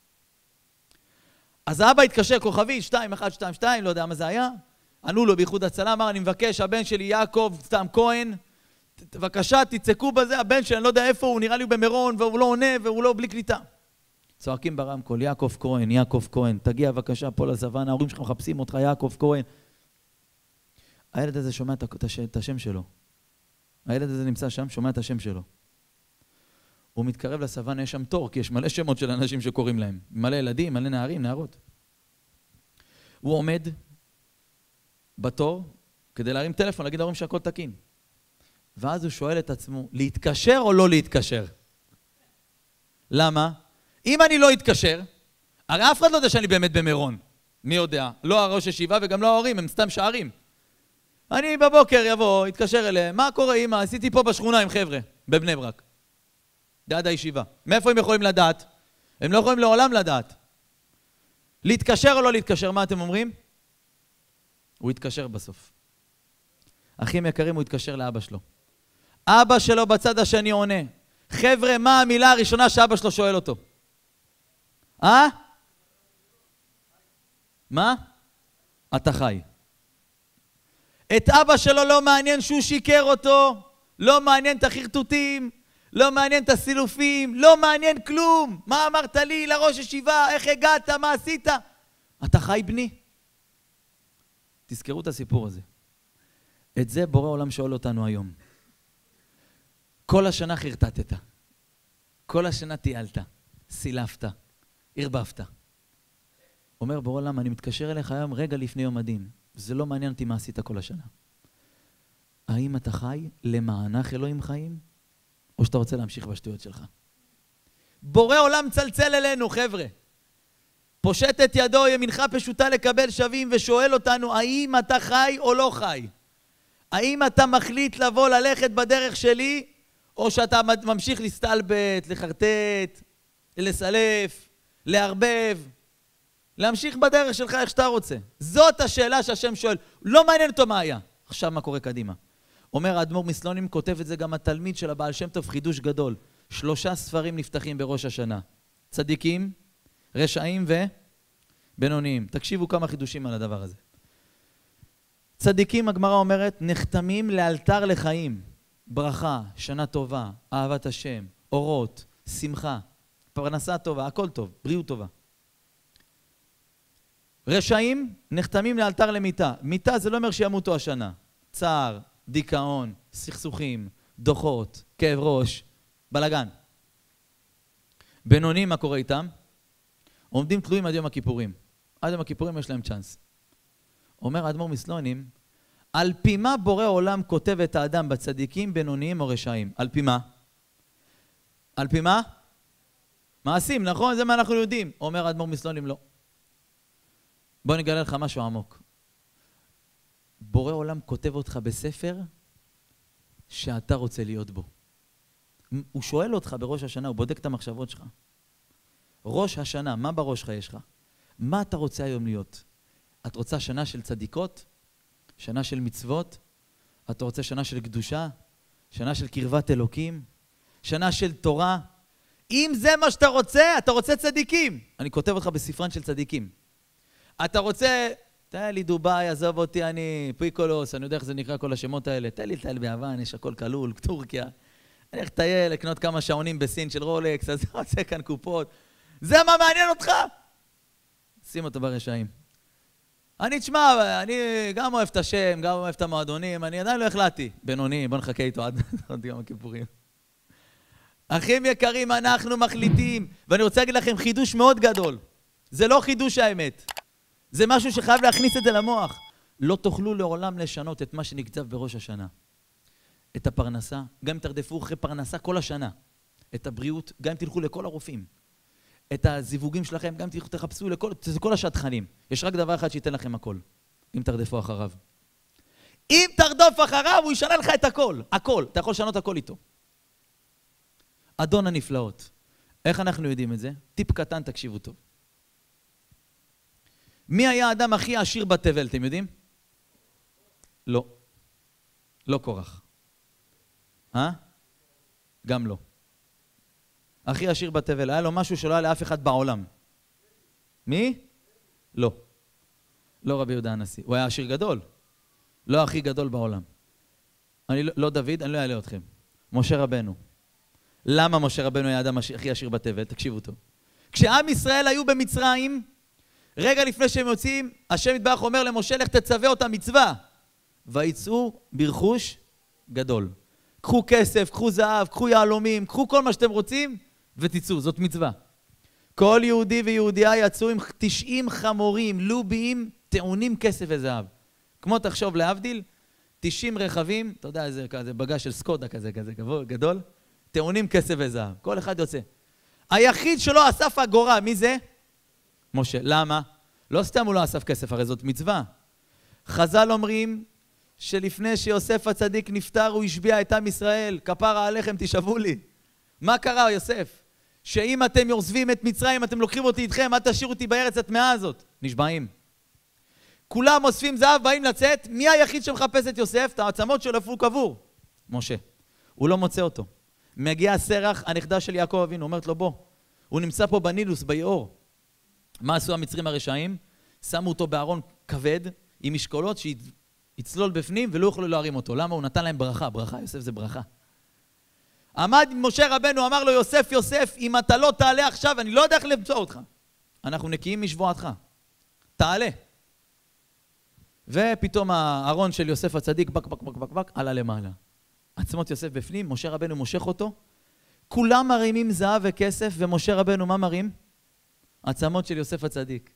אז האבא התקשר כוכבית, שתיים, אחד, שתיים, שתיים, לא יודע מה זה היה. ענו לו באיחוד הצלה, אמר, אני מבקש, הבן שלי יעקב, סתם כהן, בבקשה, תצעקו בזה, הבן שלי, אני לא יודע איפה הוא, נראה לי הוא במירון, והוא לא עונה, והוא לא בלי קליטה. צועקים ברמקול, יעקב כהן, יעקב כהן, תגיע בבקשה פה לסוואנה, ההורים שלך מחפשים אותך, יעקב כהן. הילד הזה שומע את השם שלו. הילד הזה נמצא שם, שומע את השם שלו. הוא מתקרב לסוואנה, יש שם תור, כי יש מלא שמות של אנשים שקוראים להם. מלא ילדים, מלא נערים, נערות. הוא עומד בתור כדי להרים טלפון, להגיד להורים שהכל תקין. ואז הוא שואל את עצמו, להתקשר או לא להתקשר? למה? אם אני לא אתקשר, הרי אף אחד לא יודע שאני באמת במירון. מי יודע? לא הראש ישיבה וגם לא ההורים, הם סתם שערים. אני בבוקר יבוא, יתקשר אליהם, מה קורה אמא? עשיתי פה בשכונה עם חבר'ה, בבני ברק. ליד הישיבה. מאיפה הם יכולים לדעת? הם לא יכולים לעולם לדעת. להתקשר או לא להתקשר, מה אתם אומרים? הוא יתקשר בסוף. אחים יקרים, הוא יתקשר לאבא שלו. אבא שלו בצד השני עונה. חבר'ה, מה המילה הראשונה שאבא שלו שואל אותו? אה? מה? אתה חי. את אבא שלו לא מעניין שהוא שיקר אותו, לא מעניין את החרטוטים, לא מעניין את הסילופים, לא מעניין כלום. מה אמרת לי לראש ישיבה? איך הגעת? מה עשית? אתה חי בני. תזכרו את הסיפור הזה. את זה בורא עולם שואל אותנו היום. כל השנה חרטטת. כל השנה טיילת. סילפת. הרבבת. אומר בורא עולם, אני מתקשר אליך היום רגע לפני יום הדין. זה לא מעניין אותי מה עשית כל השנה. האם אתה חי למענך אלוהים חיים? או שאתה רוצה להמשיך בשטויות שלך? בורא עולם צלצל אלינו, חבר'ה. פושט את ידו, ימינך פשוטה לקבל שווים, ושואל אותנו, האם אתה חי או לא חי? האם אתה מחליט לבוא ללכת בדרך שלי, או שאתה ממשיך להסתלבט, לחרטט, לסלף, להרבב, להמשיך בדרך שלך איך שאתה רוצה? זאת השאלה שהשם שואל. לא מעניין אותו מה היה. עכשיו מה קורה קדימה? אומר האדמו"ר מסלונים, כותב את זה גם התלמיד של הבעל שם טוב, חידוש גדול. שלושה ספרים נפתחים בראש השנה. צדיקים, רשעים ובינוניים. תקשיבו כמה חידושים על הדבר הזה. צדיקים, הגמרא אומרת, נחתמים לאלתר לחיים. ברכה, שנה טובה, אהבת השם, אורות, שמחה, פרנסה טובה, הכל טוב, בריאות טובה. רשעים נחתמים לאלתר למיתה. מיתה זה לא אומר שימותו השנה. צער, דיכאון, סכסוכים, דוחות, כאב ראש, בלגן. בינונים, מה קורה איתם? עומדים תלויים עד יום הכיפורים. עד יום הכיפורים יש להם צ'אנס. אומר האדמו"ר מסלונים, על פי מה בורא עולם כותב את האדם בצדיקים, בינוניים או רשעים? על פי מה? על פי מה? מעשים, נכון? זה מה אנחנו יודעים. אומר האדמו"ר מסלונים, לא. בוא נגלה לך משהו עמוק. בורא עולם כותב אותך בספר שאתה רוצה להיות בו. הוא שואל אותך בראש השנה, הוא בודק את המחשבות שלך. ראש השנה, מה בראש שלך יש לך? מה אתה רוצה היום להיות? את רוצה שנה של צדיקות? שנה של מצוות? אתה רוצה שנה של קדושה? שנה של קרבת אלוקים? שנה של תורה? אם זה מה שאתה רוצה, אתה רוצה צדיקים. אני כותב אותך בספרן של צדיקים. אתה רוצה, תן לי דובאי, עזוב אותי, אני פיקולוס, אני יודע איך זה נקרא כל השמות האלה. תן לי לטייל ביוון, יש הכל כלול, טורקיה. אני הולך לטייל, לקנות כמה שעונים בסין של רולקס, אז אני רוצה כאן קופות. זה מה מעניין אותך? שים אותו ברשעים. אני, תשמע, אני גם אוהב את השם, גם אוהב את המועדונים, אני עדיין לא החלטתי. בינוני, בוא נחכה איתו עד יום הכיפורים. אחים יקרים, אנחנו מחליטים, ואני רוצה להגיד לכם חידוש מאוד גדול. זה לא חידוש האמת. זה משהו שחייב להכניס את זה למוח. לא תוכלו לעולם לשנות את מה שנקצב בראש השנה. את הפרנסה, גם אם תרדפו אחרי פרנסה כל השנה. את הבריאות, גם אם תלכו לכל הרופאים. את הזיווגים שלכם, גם אם תחפשו לכל, לכל השטחנים. יש רק דבר אחד שייתן לכם הכל, אם תרדפו אחריו. אם תרדוף אחריו, הוא ישנה לך את הכל. הכל. אתה יכול לשנות הכל איתו. אדון הנפלאות. איך אנחנו יודעים את זה? טיפ קטן, תקשיבו טוב. מי היה האדם הכי עשיר בתבל, אתם יודעים? לא. לא קורח. אה? גם לא. הכי עשיר בתבל, היה לו משהו שלא היה לאף אחד בעולם. מי? לא. לא רבי יהודה הנשיא. הוא היה עשיר גדול. לא הכי גדול בעולם. אני לא, לא דוד, אני לא אעלה אתכם. משה רבנו. למה משה רבנו היה האדם הכי עשיר בתבל? תקשיבו טוב. כשעם ישראל היו במצרים, רגע לפני שהם יוצאים, השם יתברך אומר למשה, לך תצווה אותה מצווה. ויצאו ברכוש גדול. קחו כסף, קחו זהב, קחו יהלומים, קחו כל מה שאתם רוצים, ותצאו, זאת מצווה. כל יהודי ויהודייה יצאו עם תשעים חמורים, לוביים, טעונים כסף וזהב. כמו תחשוב להבדיל, תשעים רכבים, אתה יודע, זה כזה בגש של סקודה כזה, כזה גדול, טעונים כסף וזהב. כל אחד יוצא. היחיד שלא אסף אגורה, מי זה? משה. למה? לא סתם הוא לא אסף כסף, הרי זאת מצווה. חז"ל אומרים שלפני שיוסף הצדיק נפטר, הוא השביע את עם ישראל, כפרה עליכם תשבו לי. מה קרה, יוסף? שאם אתם עוזבים את מצרים, אתם לוקחים אותי איתכם, אל תשאירו אותי בארץ הטמאה הזאת. נשבעים. כולם אוספים זהב, באים לצאת, מי היחיד שמחפש את יוסף? את העצמות שלו איפה הוא קבור? משה. הוא לא מוצא אותו. מגיע סרח, הנכדה של יעקב אבינו, אומרת לו בוא. הוא נמצא פה בנילוס, ביעור. מה עשו המצרים הרשעים? שמו אותו בארון כבד, עם משקולות שיצלול בפנים ולא יוכלו להרים אותו. למה? הוא נתן להם ברכה. ברכה, יוסף זה ברכה. עמד משה רבנו, אמר לו יוסף, יוסף, אם אתה לא תעלה עכשיו, אני לא יודע איך למצוא אותך. אנחנו נקיים משבועתך. תעלה. ופתאום הארון של יוסף הצדיק, בק, בק, בק, בק, בק, עלה למעלה. עצמות יוסף בפנים, משה רבנו מושך אותו. כולם מרימים זהב וכסף, ומשה רבנו מה מרים? עצמות של יוסף הצדיק.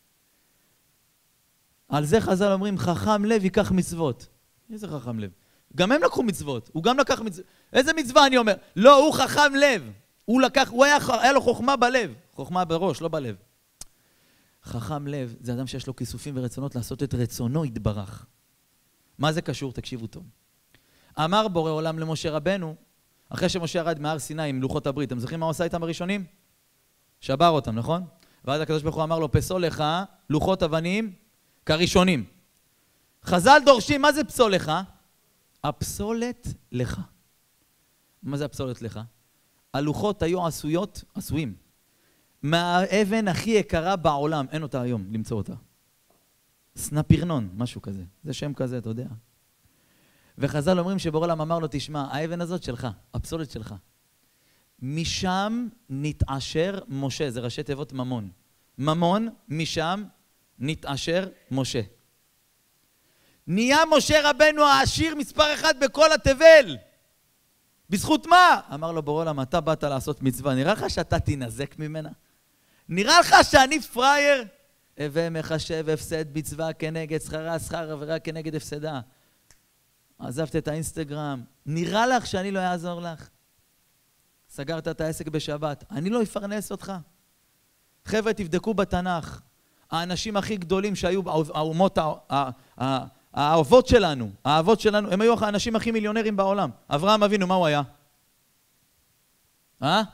על זה חז"ל אומרים, חכם לב ייקח מצוות. איזה חכם לב? גם הם לקחו מצוות, הוא גם לקח מצוות. איזה מצווה אני אומר? לא, הוא חכם לב. הוא לקח, הוא היה, היה לו חוכמה בלב. חוכמה בראש, לא בלב. חכם לב זה אדם שיש לו כיסופים ורצונות לעשות את רצונו יתברך. מה זה קשור? תקשיבו טוב. אמר בורא עולם למשה רבנו, אחרי שמשה ירד מהר סיני עם לוחות הברית, אתם זוכרים מה הוא עשה איתם הראשונים? שבר אותם, נכון? ואז הקדוש ברוך הוא אמר לו, פסול לך לוחות אבנים כראשונים. חז"ל דורשים, מה זה פסול לך? הפסולת לך. מה זה הפסולת לך? הלוחות היו עשויות, עשויים, מהאבן הכי יקרה בעולם, אין אותה היום, למצוא אותה. סנפירנון, משהו כזה. זה שם כזה, אתה יודע. וחז"ל אומרים שבורא עולם אמר לו, תשמע, האבן הזאת שלך, הפסולת שלך. משם נתעשר משה, זה ראשי תיבות ממון. ממון, משם נתעשר משה. נהיה משה רבנו העשיר מספר אחד בכל התבל. בזכות מה? אמר לו בורא עולם, אתה באת לעשות מצווה, נראה לך שאתה תנזק ממנה? נראה לך שאני פרייר? הווה מחשב הפסד מצווה כנגד שכרה, שכר עבירה כנגד הפסדה. עזבת את האינסטגרם, נראה לך שאני לא אעזור לך? סגרת את העסק בשבת, אני לא אפרנס אותך. חבר'ה, תבדקו בתנ"ך, האנשים הכי גדולים שהיו, האומות, האהובות שלנו, האהובות שלנו, הם היו האנשים הכי מיליונרים בעולם. אברהם אבינו, מה הוא היה? אה?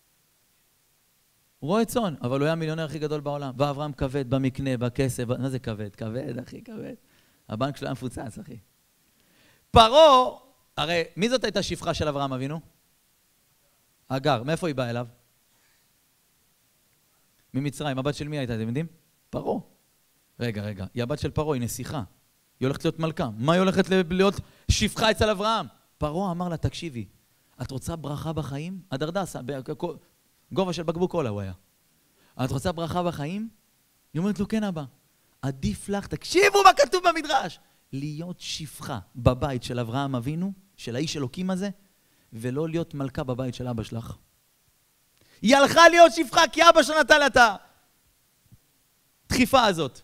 הוא רואה צאן, אבל הוא היה המיליונר הכי גדול בעולם. ואברהם כבד במקנה, בכסף, מה זה כבד? כבד, אחי, כבד. הבנק שלו היה מפוצץ, אחי. פרעה, הרי מי זאת הייתה שפחה של אברהם אבינו? אגר, מאיפה היא באה אליו? ממצרים, הבת של מי הייתה, אתם יודעים? פרעה. רגע, רגע, היא הבת של פרעה, היא נסיכה. היא הולכת להיות מלכה. מה היא הולכת להיות שפחה אצל אברהם? פרעה אמר לה, תקשיבי, את רוצה ברכה בחיים? הדרדס, גובה של בקבוק קולה הוא היה. את רוצה ברכה בחיים? היא אומרת לו, כן אבא. עדיף לך, תקשיבו מה כתוב במדרש. להיות שפחה בבית של אברהם אבינו, של האיש אלוקים הזה, ולא להיות מלכה בבית של אבא שלך. היא הלכה להיות שפחה כי אבא שלה נתן לה את הדחיפה הזאת.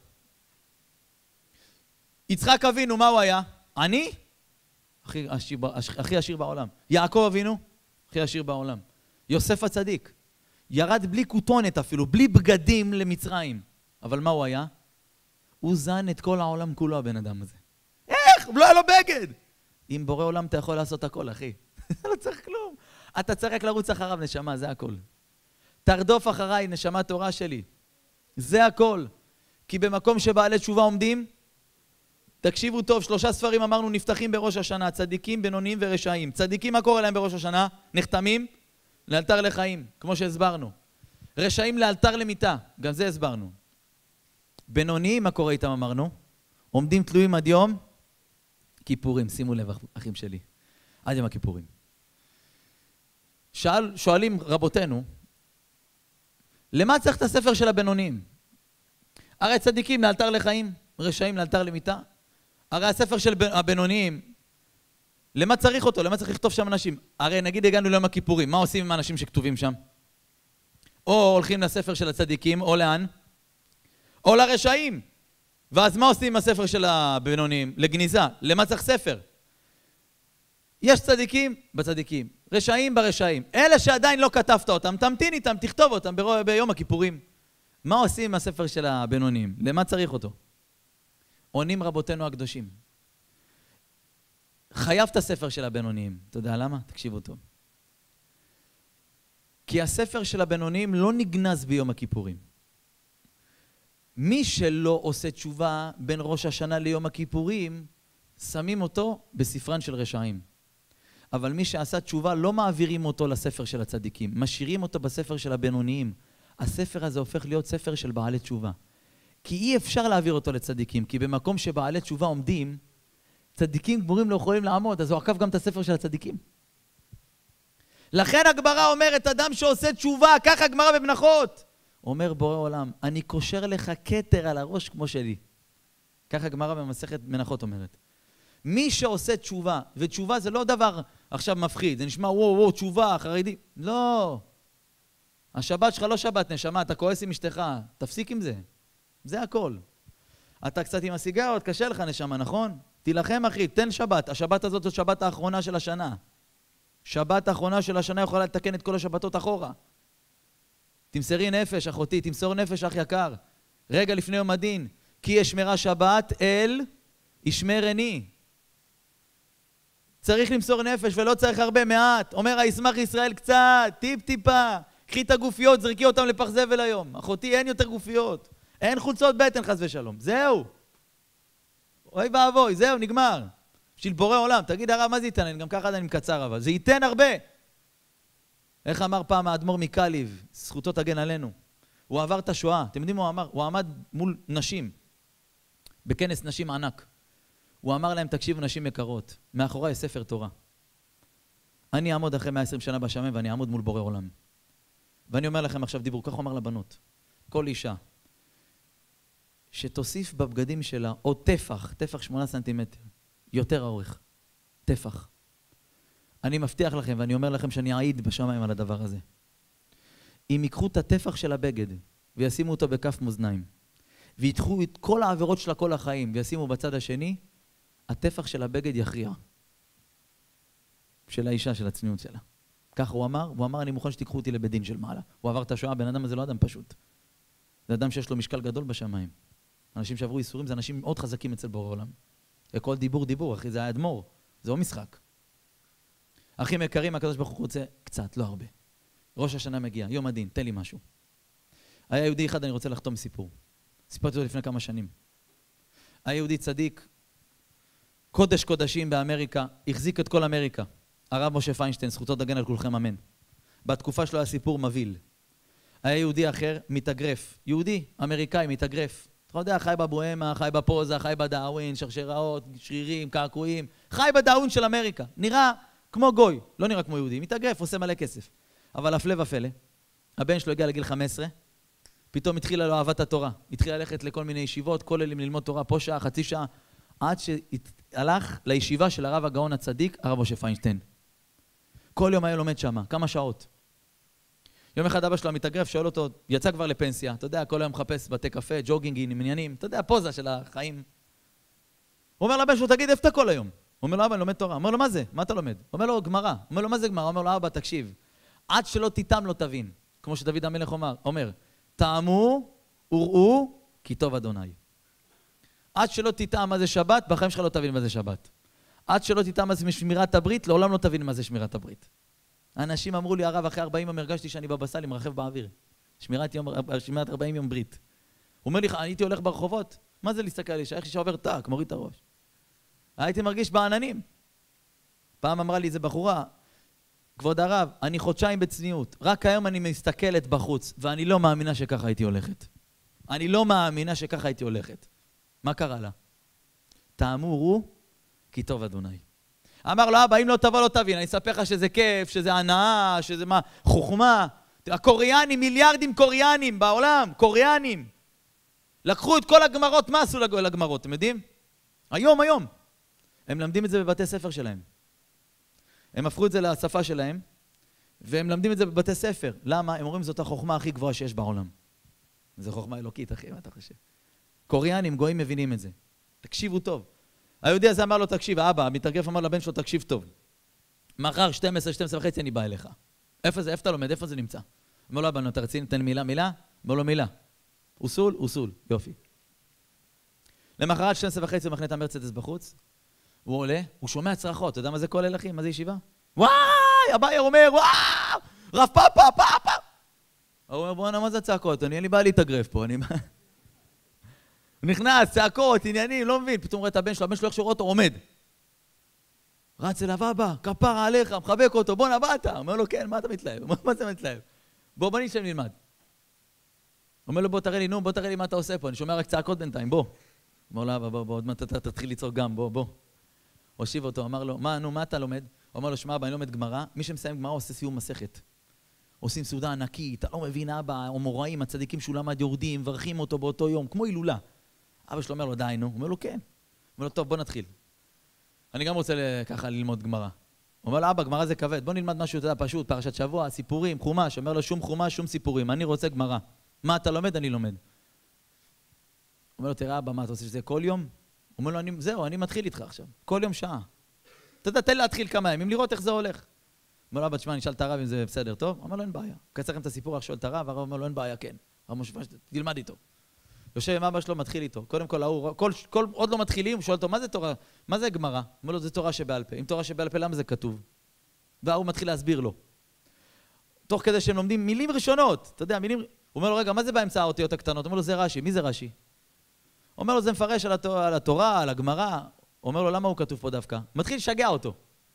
יצחק אבינו, מה הוא היה? אני? הכי עשיר, הכי עשיר בעולם. יעקב אבינו? הכי עשיר בעולם. יוסף הצדיק. ירד בלי כותונת אפילו, בלי בגדים למצרים. אבל מה הוא היה? הוא זן את כל העולם כולו, הבן אדם הזה. איך? לא היה לו בגד. עם בורא עולם אתה יכול לעשות הכל, אחי. לא צריך כלום. אתה צריך רק לרוץ אחריו, נשמה, זה הכל. תרדוף אחריי, נשמה תורה שלי. זה הכל. כי במקום שבעלי תשובה עומדים, תקשיבו טוב, שלושה ספרים אמרנו נפתחים בראש השנה, צדיקים, בינוניים ורשעים. צדיקים, מה קורה להם בראש השנה? נחתמים לאלתר לחיים, כמו שהסברנו. רשעים לאלתר למיטה, גם זה הסברנו. בינוניים, מה קורה איתם אמרנו? עומדים תלויים עד יום כיפורים, שימו לב אחים שלי, עד יום הכיפורים. שאל, שואלים רבותינו, למה צריך את הספר של הבינוניים? הרי צדיקים לאלתר לחיים, רשעים לאלתר למיטה. הרי הספר של הבינוניים, למה צריך אותו? למה צריך לכתוב שם אנשים? הרי נגיד הגענו ליום הכיפורים, מה עושים עם האנשים שכתובים שם? או הולכים לספר של הצדיקים, או לאן? או לרשעים. ואז מה עושים עם הספר של הבינוניים? לגניזה. למה צריך ספר? יש צדיקים בצדיקים, רשעים ברשעים. אלה שעדיין לא כתבת אותם, תמתין איתם, תכתוב אותם ב- ביום הכיפורים. מה עושים עם הספר של הבינוניים? למה צריך אותו? עונים רבותינו הקדושים. חייב את הספר של הבינוניים. אתה יודע למה? תקשיבו טוב. כי הספר של הבינוניים לא נגנז ביום הכיפורים. מי שלא עושה תשובה בין ראש השנה ליום הכיפורים, שמים אותו בספרן של רשעים. אבל מי שעשה תשובה לא מעבירים אותו לספר של הצדיקים, משאירים אותו בספר של הבינוניים. הספר הזה הופך להיות ספר של בעלי תשובה. כי אי אפשר להעביר אותו לצדיקים, כי במקום שבעלי תשובה עומדים, צדיקים גמורים לא יכולים לעמוד, אז הוא עקב גם את הספר של הצדיקים. לכן הגמרא אומרת, אדם שעושה תשובה, ככה הגמרא במנחות. אומר בורא עולם, אני קושר לך כתר על הראש כמו שלי. ככה הגמרא במסכת מנחות אומרת. מי שעושה תשובה, ותשובה זה לא דבר עכשיו מפחיד, זה נשמע וואו וואו תשובה, חרדי. לא. השבת שלך לא שבת נשמה, אתה כועס עם אשתך, תפסיק עם זה. זה הכל. אתה קצת עם הסיגרות, קשה לך נשמה, נכון? תילחם אחי, תן שבת. השבת הזאת זאת שבת האחרונה של השנה. שבת האחרונה של השנה יכולה לתקן את כל השבתות אחורה. תמסרי נפש, אחותי, תמסור נפש, אח יקר. רגע לפני יום הדין, כי ישמרה שבת אל ישמרני. צריך למסור נפש ולא צריך הרבה, מעט. אומר, הישמח ישראל קצת, טיפ טיפה. קחי את הגופיות, זרקי אותם לפח זבל היום. אחותי, אין יותר גופיות. אין חולצות בטן, חס ושלום. זהו. אוי ואבוי, זהו, נגמר. בשביל בורא עולם. תגיד הרב, מה זה ייתן? גם ככה אני מקצר, אבל זה ייתן הרבה. איך אמר פעם האדמו"ר מקליב, זכותו תגן עלינו? הוא עבר את השואה, אתם יודעים מה הוא אמר? הוא עמד מול נשים, בכנס נשים ענק. הוא אמר להם, תקשיבו נשים יקרות, מאחורי ספר תורה. אני אעמוד אחרי מאה ועשרים שנה בשמיים ואני אעמוד מול בורא עולם. ואני אומר לכם עכשיו דיבור, כך הוא אמר לבנות. כל אישה, שתוסיף בבגדים שלה עוד טפח, טפח שמונה סנטימטר, יותר אורך, טפח. אני מבטיח לכם ואני אומר לכם שאני אעיד בשמיים על הדבר הזה. אם ייקחו את הטפח של הבגד וישימו אותו בכף מאזניים, וידחו את כל העבירות שלה כל החיים וישימו בצד השני, הטפח של הבגד יכריע. של האישה, של הצניעות שלה. ככה הוא אמר, הוא אמר, אני מוכן שתיקחו אותי לבית דין של מעלה. הוא עבר את השואה, בן אדם הזה לא אדם פשוט. זה אדם שיש לו משקל גדול בשמיים. אנשים שעברו איסורים, זה אנשים מאוד חזקים אצל בורא עולם. וכל דיבור דיבור, אחי, זה היה אדמו"ר. זה לא משחק. אחים יקרים, הקדוש ברוך הוא רוצה קצת, לא הרבה. ראש השנה מגיע, יום הדין, תן לי משהו. היה יהודי אחד, אני רוצה לחתום סיפור. סיפרתי אותו לפני כמה שנים. היה יהודי צדיק, קודש קודשים באמריקה, החזיק את כל אמריקה. הרב משה פיינשטיין, זכותו תגן על כולכם, אמן. בתקופה שלו היה סיפור מבהיל. היה יהודי אחר, מתאגרף. יהודי, אמריקאי, מתאגרף. אתה יודע, חי בבוהמה, חי בפוזה, חי בדאווין, שרשראות, שרירים, קעקועים. חי בדאווין של אמריקה. נראה כמו גוי, לא נראה כמו יהודי. מתאגרף, עושה מלא כסף. אבל הפלא ופלא, הבן שלו הגיע לגיל חמש עשרה, פתאום התחילה לו אהבת התורה. התחיל ללכת לכל מיני ישיבות, כוללים ללמוד תורה, פה שעה, חצי שעה, עד שהלך לישיבה של הרב הגאון הצדיק, הרב משה פיינשטיין. כל יום היה לומד שם, כמה שעות. יום אחד אבא שלו המתאגרף, שואל אותו, יצא כבר לפנסיה, אתה יודע, כל היום מחפש בתי קפה, ג'וגינגים, עניינים, אתה יודע, פוזה של החיים. הוא אומר לבן שלו, תגיד, איפה אתה כל היום? הוא אומר לו, אבא, אני לומד תורה. הוא אומר לו, מה זה? מה אתה לומד? הוא אומר לו, גמרא. הוא אומר לו, מה זה גמרא? הוא אומר לו, אבא, תקשיב, עד שלא תיתם לא תבין. כמו שדוד המלך אומר, אומר, טעמו, וראו, כי טוב אדוני. עד שלא תיתם מה זה שבת, בחיים שלך לא תבין מה זה שבת. עד שלא תיתם מה זה שמירת הברית, לעולם לא תבין מה זה שמירת הברית. האנשים אמרו לי, הרב, אחרי ארבעים יום הרגשתי שאני בבסל עם רכב באוויר. שמירת, יום, שמירת ארבעים יום ברית. הוא אומר לי, אני הייתי הולך ברחובות, מה זה להסתכל לי? איך שעובר טק, מוריד את הראש. הייתי מרגיש בעננים. פעם אמרה לי איזה בחורה, כבוד הרב, אני חודשיים בצניעות, רק היום אני מסתכלת בחוץ, ואני לא מאמינה שככה הייתי הולכת. אני לא מאמינה שככה הייתי הולכת. מה קרה לה? תאמרו, כי טוב אדוני. אמר לו, אבא, אם לא תבוא לא תבין, אני אספר לך שזה כיף, שזה הנאה, שזה מה, חוכמה. הקוריאנים, מיליארדים קוריאנים בעולם, קוריאנים. לקחו את כל הגמרות, מה עשו לגמרות, אתם יודעים? היום, היום. הם למדים את זה בבתי ספר שלהם. הם הפכו את זה לשפה שלהם, והם למדים את זה בבתי ספר. למה? הם אומרים, זאת החוכמה הכי גבוהה שיש בעולם. זו חוכמה אלוקית, אחי, מה אתה חושב? קוריאנים, גויים מבינים את זה. תקשיבו טוב. היהודי הזה אמר לו, תקשיב, האבא, המתאגרף אמר לבן שלו, תקשיב טוב. מחר שתים עשרה, שתים עשרה וחצי אני בא אליך. איפה זה? איפה אתה לומד? איפה זה נמצא? אמר לו, אבא, אתה רציני, תן מילה, מילה? אמר לו, מילה. אוסול, אוסול. יופי. למחרת שתים עשרה וחצי הוא מכנה את המרצדס בחוץ. הוא עולה, הוא שומע צרחות. אתה יודע מה זה כולל, אחי? מה זה ישיבה? וואי! אביי אומר, וואו! רב פאפה, פאפה! הוא אומר, בוא'נה, מה זה צעקות? אני אין לי בעיה להתאגרף פה, אני... הוא נכנס, צעקות, עניינים, לא מבין. פתאום רואה את הבן שלו, הבן שלו איך שרואה אותו, עומד. רץ אליו, אבא, כפרה עליך, מחבק אותו, בוא נבאת. אומר לו, כן, מה אתה מתלהב? מה זה מתלהב? בוא, בוא נשב נלמד. אומר לו, בוא תראה לי, נו, בוא תראה לי מה אתה עושה פה, אני שומע רק צעקות בינתיים, בוא. אומר לו, אבא, בוא, בוא, עוד מעט אתה תתחיל לצעוק גם, בוא, בוא. הושיב אותו, אמר לו, מה, נו, מה אתה לומד? הוא אמר לו, שמע, אבא, אני לומד גמרא. מי שמסיים גמרא עושה סיום מסכת. עושים סעודה ענקית, אתה לא מבין, אבא, המוראים, הצדיקים שהוא למד יורדים, מברכים אותו באותו יום, כמו הילולה. אבא שלו אומר לו, די, נו. הוא אומר לו, כן. הוא אומר לו, טוב, בוא נתחיל. אני גם רוצה ככה ללמוד גמרא. הוא אומר לו, אבא, גמרא זה כבד, בוא נלמד משהו, אתה יודע, פשוט, פרשת שבוע, סיפורים, חומש. אומר לו, שום חומש, שום סיפורים, אני רוצה גמרא. מה אתה לומד? אני לומד. הוא אומר לו, תראה, אבא, מה, אתה רוצה שזה כל יום? הוא אומר לו, אני, זהו, אני מתחיל איתך עכשיו. כל יום שעה. אתה יודע, תן להתחיל כמה ימים, לראות איך זה הולך. אומר לו, אבא, תשמע, אני אשאל את הרב אם זה בסדר, טוב? הוא אומר לו, אין בעיה. קצר לכם את הסיפור, רק שואל את הרב, הרב אומר לו, אין בעיה, כן. הרב משה פיינשטיין, תלמד איתו. יושב עם אבא שלו, מתחיל איתו. קודם כל, ההוא, כל, כל, עוד לא מתחילים, הוא שואל אותו, מה זה תורה? מה זה גמרא? הוא אומר לו, זה תורה שבעל פה. אם תורה שבעל פה, למה זה כתוב? וההוא מתחיל להסביר לו. תוך כדי שהם לומדים מילים ראשונות, אתה יודע, מילים... הוא אומר לו, רגע, מה זה באמצע האותיות הקטנות? הוא אומר לו, זה רש"י. מי זה רש"י? הוא אומר לו, זה מפרש על התורה, על התורה, על הגמרא. הוא אומר לו, למה הוא כתוב פה דווקא? מתחיל לשגע אותו.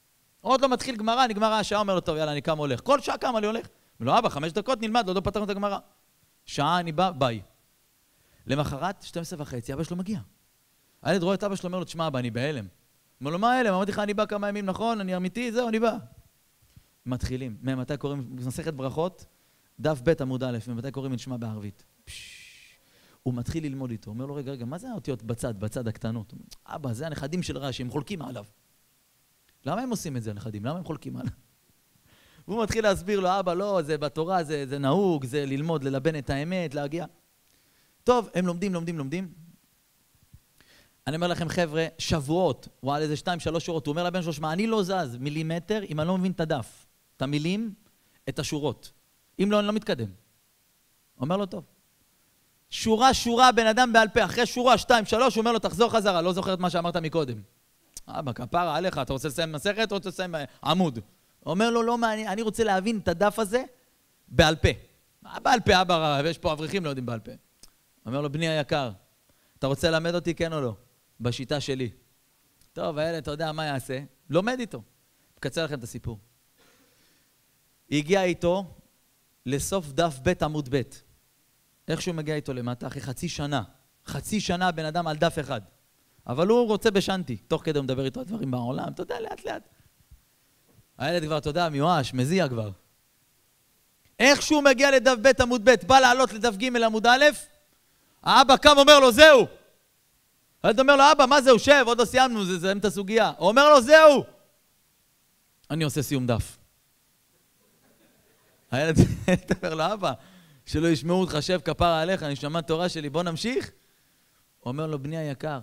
עוד לא מתחיל גמרא, נגמרה השעה, אומר לו, טוב, יאללה, אני קם הולך. כל שעה קם, אני הולך. אומר לו, אבא, חמש דקות נלמד, עוד לא פתרנו את הגמרא. שעה אני בא, ביי. למחרת, שתים עשרה וחצי, אבא שלו מגיע. הילד רואה את אבא שלו, אומר לו, תשמע, אבא, אני בהלם. אומר לו, מה ההלם? אמרתי לך, אני בא כמה ימים, נכון? אני אמיתי, זהו, אני בא. מתחילים. ממתי קוראים, מסכת ברכות, דף ב' עמוד א', ממתי קוראים נשמע בערבית. הוא מתחיל ללמוד איתו. אומר לו, רגע, רגע, מה זה האותיות בצד, בצד הקטנות? אבא, זה הנכדים של רש"י, הם חולקים עליו. למה הם עושים את זה, הנכדים? למה הם חולקים עליו? והוא מתחיל להסביר לו, אבא, לא, זה בתורה, זה, זה נהוג, זה ללמוד, ללבן את האמת, להגיע. טוב, הם לומדים, לומדים, לומדים. אני אומר לכם, חבר'ה, שבועות, הוא על איזה שתיים, שלוש שורות, הוא אומר לבן שלו, שמה, אני לא זז מילימטר אם אני לא מבין את הדף, את המילים, את השורות. אם לא, אני לא מתקדם. אומר לו, טוב. שורה, שורה, בן אדם בעל פה, אחרי שורה, שתיים, שלוש, הוא אומר לו, תחזור חזרה, לא זוכר את מה שאמרת מקודם. אבא, כפרה עליך, אתה רוצה לסיים מסכת או רוצה לסיים עמוד? אומר לו, לא מעניין, אני רוצה להבין את הדף הזה בעל פה. בעל פה, אבא, ויש פה אברכים לא יודעים בעל פה. אומר לו, בני היקר, אתה רוצה ללמד אותי כן או לא? בשיטה שלי. טוב, הילד, אתה יודע מה יעשה? לומד איתו. מקצר לכם את הסיפור. הגיע איתו לסוף דף ב' עמוד ב'. איך שהוא מגיע איתו למטה? אחרי חצי שנה. חצי שנה בן אדם על דף אחד. אבל הוא רוצה בשנתי. תוך כדי הוא מדבר איתו על דברים בעולם. אתה יודע, לאט לאט. הילד כבר, אתה יודע, מיואש, מזיע כבר. איך שהוא מגיע לדף ב' עמוד ב', בא לעלות לדף ג' עמוד א', האבא קם אומר לו, זהו. הילד אומר לו, אבא, מה זהו? שב, עוד לא סיימנו, זה סיים את הסוגיה. הוא אומר לו, זהו. אני עושה סיום דף. הילד אומר לו, אבא, שלא ישמעו אותך, שב כפרה עליך, אני שמע תורה שלי, בוא נמשיך. הוא אומר לו, בני היקר,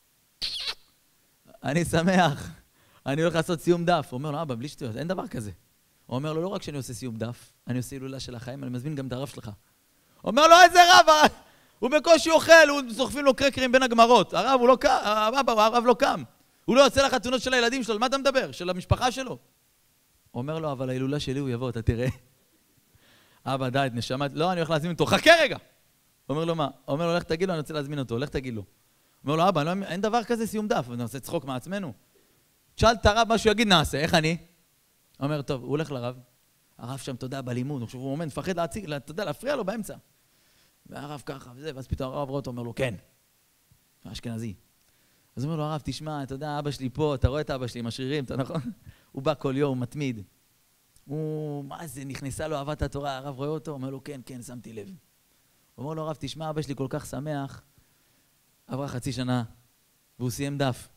אני שמח, אני הולך לעשות סיום דף. הוא אומר לו, אבא, בלי שטויות, אין דבר כזה. הוא אומר לו, לא רק שאני עושה סיום דף, אני עושה הילולה של החיים, אני מזמין גם את הרב שלך. הוא אומר לו, איזה רב? הוא בקושי אוכל, הוא סוחפים לו קרקרים בין הגמרות. הרב, הוא לא קם, הרב לא קם. הוא לא יוצא לחתונות של הילדים שלו, על מה אתה מדבר? של המשפחה שלו. הוא אומר לו, אבל ההילולה שלי הוא יבוא, אתה תראה. אבא, די, נשמה, לא, אני הולך להזמין אותו, חכה רגע! הוא אומר לו, מה? הוא אומר לו, לך תגיד לו, אני רוצה להזמין אותו, לך תגיד לו. הוא אומר לו, אבא, לא, אין דבר כזה סיום דף, אני עושה צחוק מעצמנו. תשאל את הרב מה שהוא יגיד, נעשה, איך אני? הוא אומר, טוב, הוא הולך לרב, הרב שם, אתה יודע, בלימוד, הוא חושב, הוא אומר, מפחד להציג, אתה יודע, להפריע לו באמצע. והרב ככה, וזה, ואז פתאום הרב רואה אותו, אומר לו, כן. אשכנזי. אז הוא אומר לו, הרב, תשמע, אתה יודע, אבא שלי פה, אתה רואה את אבא שלי עם השרירים, אתה נכון? הוא בא כל יום, מתמיד. הוא, מה זה, נכנסה לו אהבת התורה, הרב רואה אותו, אומר לו, כן, כן, שמתי לב. הוא אומר לו, הרב, תשמע, אבא שלי כל כך שמח, עברה חצי שנה, והוא סיים דף.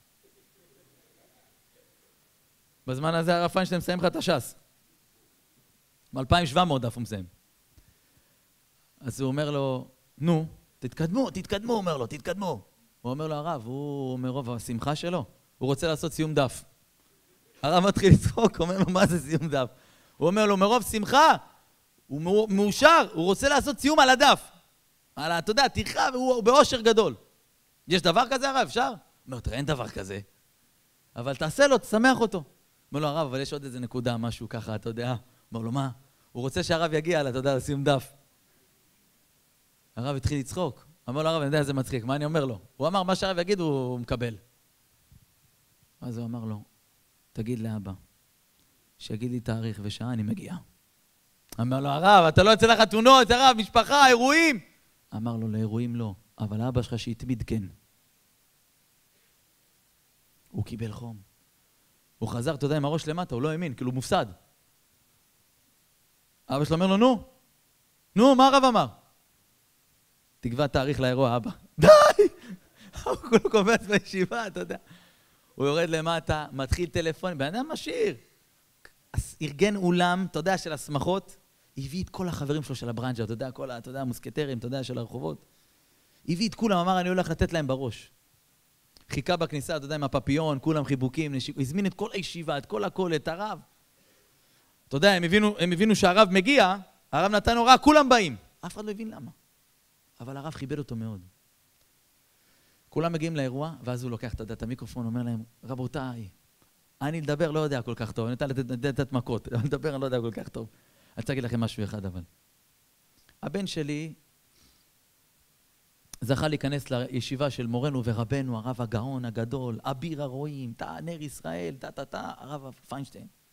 בזמן הזה הרב פיינשטיין מסיים לך את הש"ס. ב-אלפיים ושבע מאות דף הוא מסיים. אז הוא אומר לו, נו, תתקדמו, תתקדמו, הוא אומר לו, תתקדמו. הוא אומר לו, הרב, הוא מרוב השמחה שלו, הוא רוצה לעשות סיום דף. הרב מתחיל לצחוק, הוא אומר לו, מה זה סיום דף? הוא אומר לו, מרוב שמחה, הוא מאושר, הוא רוצה לעשות סיום על הדף. על, אתה יודע, תרחב, הוא באושר גדול. יש דבר כזה, הרב, אפשר? הוא אומר, תראה, אין דבר כזה. אבל תעשה לו, תשמח אותו. אומר לו, הרב, אבל יש עוד איזה נקודה, משהו ככה, אתה יודע. אומר לו, מה? הוא רוצה שהרב יגיע לה, אתה יודע, לסיום דף. הרב התחיל לצחוק. אמר לו, הרב, אני יודע, זה מצחיק, מה אני אומר לו? הוא אמר, מה שהרב יגיד, הוא מקבל. אז הוא אמר לו, תגיד לאבא, שיגיד לי תאריך ושעה, אני מגיע. אמר לו, הרב, אתה לא יוצא לחתונות, הרב, משפחה, אירועים. אמר לו, לאירועים לא, אבל האבא שלך שהתמיד כן. הוא קיבל חום. הוא חזר, אתה יודע, עם הראש למטה, הוא לא האמין, כאילו הוא מופסד. אבא שלו אומר לו, נו, נו, מה הרב אמר? תקבע תאריך לאירוע, אבא. די! הוא כולו קובץ בישיבה, אתה יודע. הוא יורד למטה, מתחיל טלפון, בן אדם משאיר. ארגן אולם, אתה יודע, של הסמכות, הביא את כל החברים שלו של הברנג'ה, אתה יודע, כל, אתה יודע, המוסקטרים, אתה יודע, של הרחובות. הביא את כולם, אמר, אני הולך לתת להם בראש. חיכה בכניסה, אתה יודע, עם הפפיון, כולם חיבוקים, נשיק, הזמין את כל הישיבה, את כל הכל, את הרב. אתה יודע, הם הבינו, הם הבינו שהרב מגיע, הרב נתן הוראה, כולם באים. אף אחד לא הבין למה. אבל הרב כיבד אותו מאוד. כולם מגיעים לאירוע, ואז הוא לוקח את המיקרופון, אומר להם, רבותיי, אני לדבר לא יודע כל כך טוב, אני יודע לתת מכות, אני לדבר אני לא יודע כל כך טוב. אני רוצה להגיד לכם משהו אחד, אבל. הבן שלי זכה להיכנס לישיבה של מורנו ורבנו, הרב הגאון הגדול, אביר הרועים, נר ישראל, טה טה טה, הרב פיינשטיין.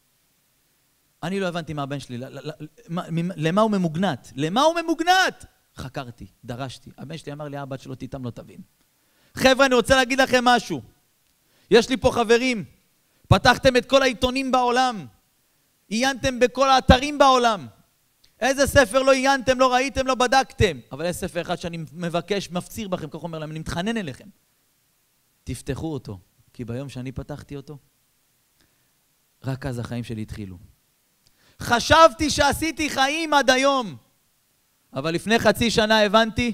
אני לא הבנתי מה הבן שלי, למה הוא ממוגנת? למה הוא ממוגנת? חקרתי, דרשתי. הבן שלי אמר לי, הבת שלו תיתם לא תבין. חבר'ה, אני רוצה להגיד לכם משהו. יש לי פה חברים, פתחתם את כל העיתונים בעולם, עיינתם בכל האתרים בעולם. איזה ספר לא עיינתם, לא ראיתם, לא בדקתם. אבל יש ספר אחד שאני מבקש, מפציר בכם, כך אומר להם, אני מתחנן אליכם. תפתחו אותו, כי ביום שאני פתחתי אותו, רק אז החיים שלי התחילו. חשבתי שעשיתי חיים עד היום, אבל לפני חצי שנה הבנתי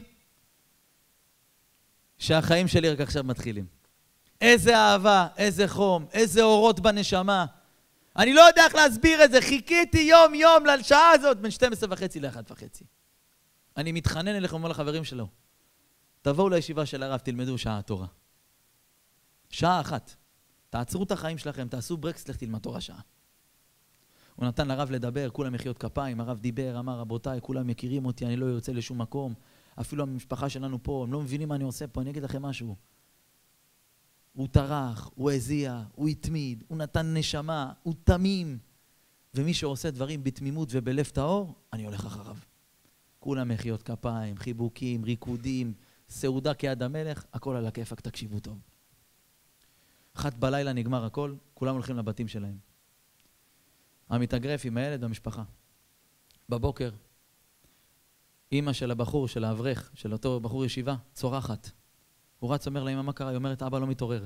שהחיים שלי רק עכשיו מתחילים. איזה אהבה, איזה חום, איזה אורות בנשמה. אני לא יודע איך להסביר את זה, חיכיתי יום יום לשעה הזאת, בין שתים עשרה וחצי לאחת וחצי. אני מתחנן אליכם, אומר לחברים שלו, תבואו לישיבה של הרב, תלמדו שעה תורה. שעה אחת. תעצרו את החיים שלכם, תעשו ברקס, לך תלמד תורה שעה. הוא נתן לרב לדבר, כולם מחיאות כפיים, הרב דיבר, אמר, רבותיי, כולם מכירים אותי, אני לא יוצא לשום מקום, אפילו המשפחה שלנו פה, הם לא מבינים מה אני עושה פה, אני אגיד לכם משהו. הוא טרח, הוא הזיע, הוא התמיד, הוא נתן נשמה, הוא תמים. ומי שעושה דברים בתמימות ובלב טהור, אני הולך אחריו. כולם מחיאות כפיים, חיבוקים, ריקודים, סעודה כיד המלך, הכל על הכיפק, תקשיבו טוב. אחת בלילה נגמר הכל, כולם הולכים לבתים שלהם. המתאגרף עם הילד במשפחה. בבוקר, אמא של הבחור, של האברך, של אותו בחור ישיבה, צורחת. הוא רץ, אומר לאמא, מה קרה? היא אומרת, אבא לא מתעורר.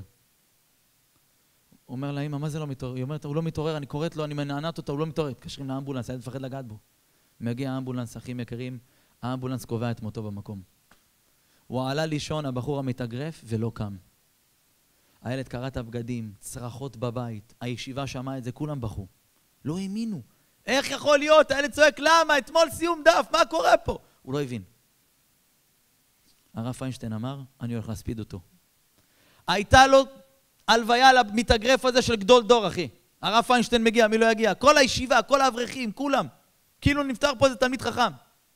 הוא אומר לאמא, מה זה לא מתעורר? היא אומרת, הוא לא מתעורר, אני קוראת לו, אני מנענת אותו, הוא לא מתעורר. מתקשרים לאמבולנס, הילד מפחד לגעת בו. מגיע האמבולנס, אחים יקרים, האמבולנס קובע את מותו במקום. הוא עלה לישון, הבחור המתאגרף, ולא קם. הילד קרא את הבגדים, צרחות בבית, הישיבה שמעה את זה, כולם בכו. לא האמינו. איך יכול להיות? הילד צועק, למה? אתמול סיום דף, מה קורה פה? הוא לא הבין. הרב פיינשטיין אמר, אני הולך להספיד אותו. הייתה לו הלוויה למתאגרף הזה של גדול דור, אחי. הרב פיינשטיין מגיע, מי לא יגיע? כל הישיבה, כל האברכים, כולם. כאילו נפטר פה איזה תלמיד חכם.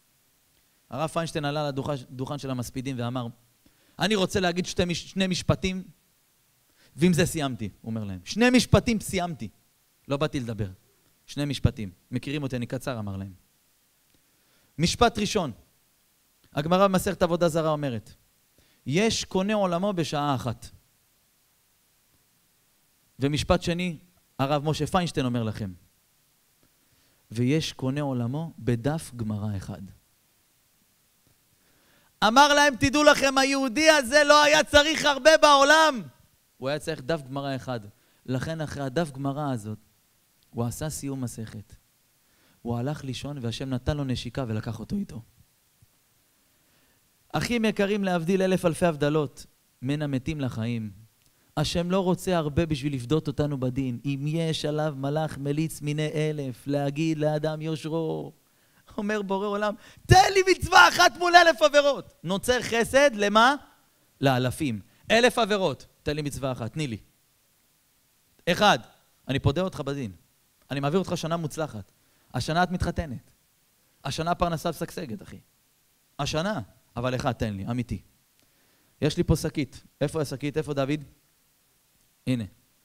הרב פיינשטיין עלה לדוכן של המספידים ואמר, אני רוצה להגיד שתי, שני משפטים, ועם זה סיימתי, הוא אומר להם. שני משפטים סיימתי. לא באתי לדבר. שני משפטים. מכירים אותי, אני קצר, אמר להם. משפט ראשון. הגמרא במסכת עבודה זרה אומרת, יש קונה עולמו בשעה אחת. ומשפט שני, הרב משה פיינשטיין אומר לכם, ויש קונה עולמו בדף גמרא אחד. אמר להם, תדעו לכם, היהודי הזה לא היה צריך הרבה בעולם. הוא היה צריך דף גמרא אחד. לכן אחרי הדף גמרא הזאת, הוא עשה סיום מסכת. הוא הלך לישון והשם נתן לו נשיקה ולקח אותו איתו. אחים יקרים, להבדיל אלף אלפי הבדלות, מן המתים לחיים. השם לא רוצה הרבה בשביל לפדות אותנו בדין. אם יש עליו מלאך מליץ מיני אלף, להגיד לאדם יושרו, אומר בורא עולם, תן לי מצווה אחת מול אלף עבירות. נוצר חסד, למה? לאלפים. אלף עבירות, תן לי מצווה אחת, תני לי. אחד, אני פודה אותך בדין. אני מעביר אותך שנה מוצלחת. השנה את מתחתנת. השנה פרנסה וסגסגת, אחי. השנה. אבל אחד, תן לי, אמיתי. יש לי פה שקית. איפה השקית? איפה דוד? הנה.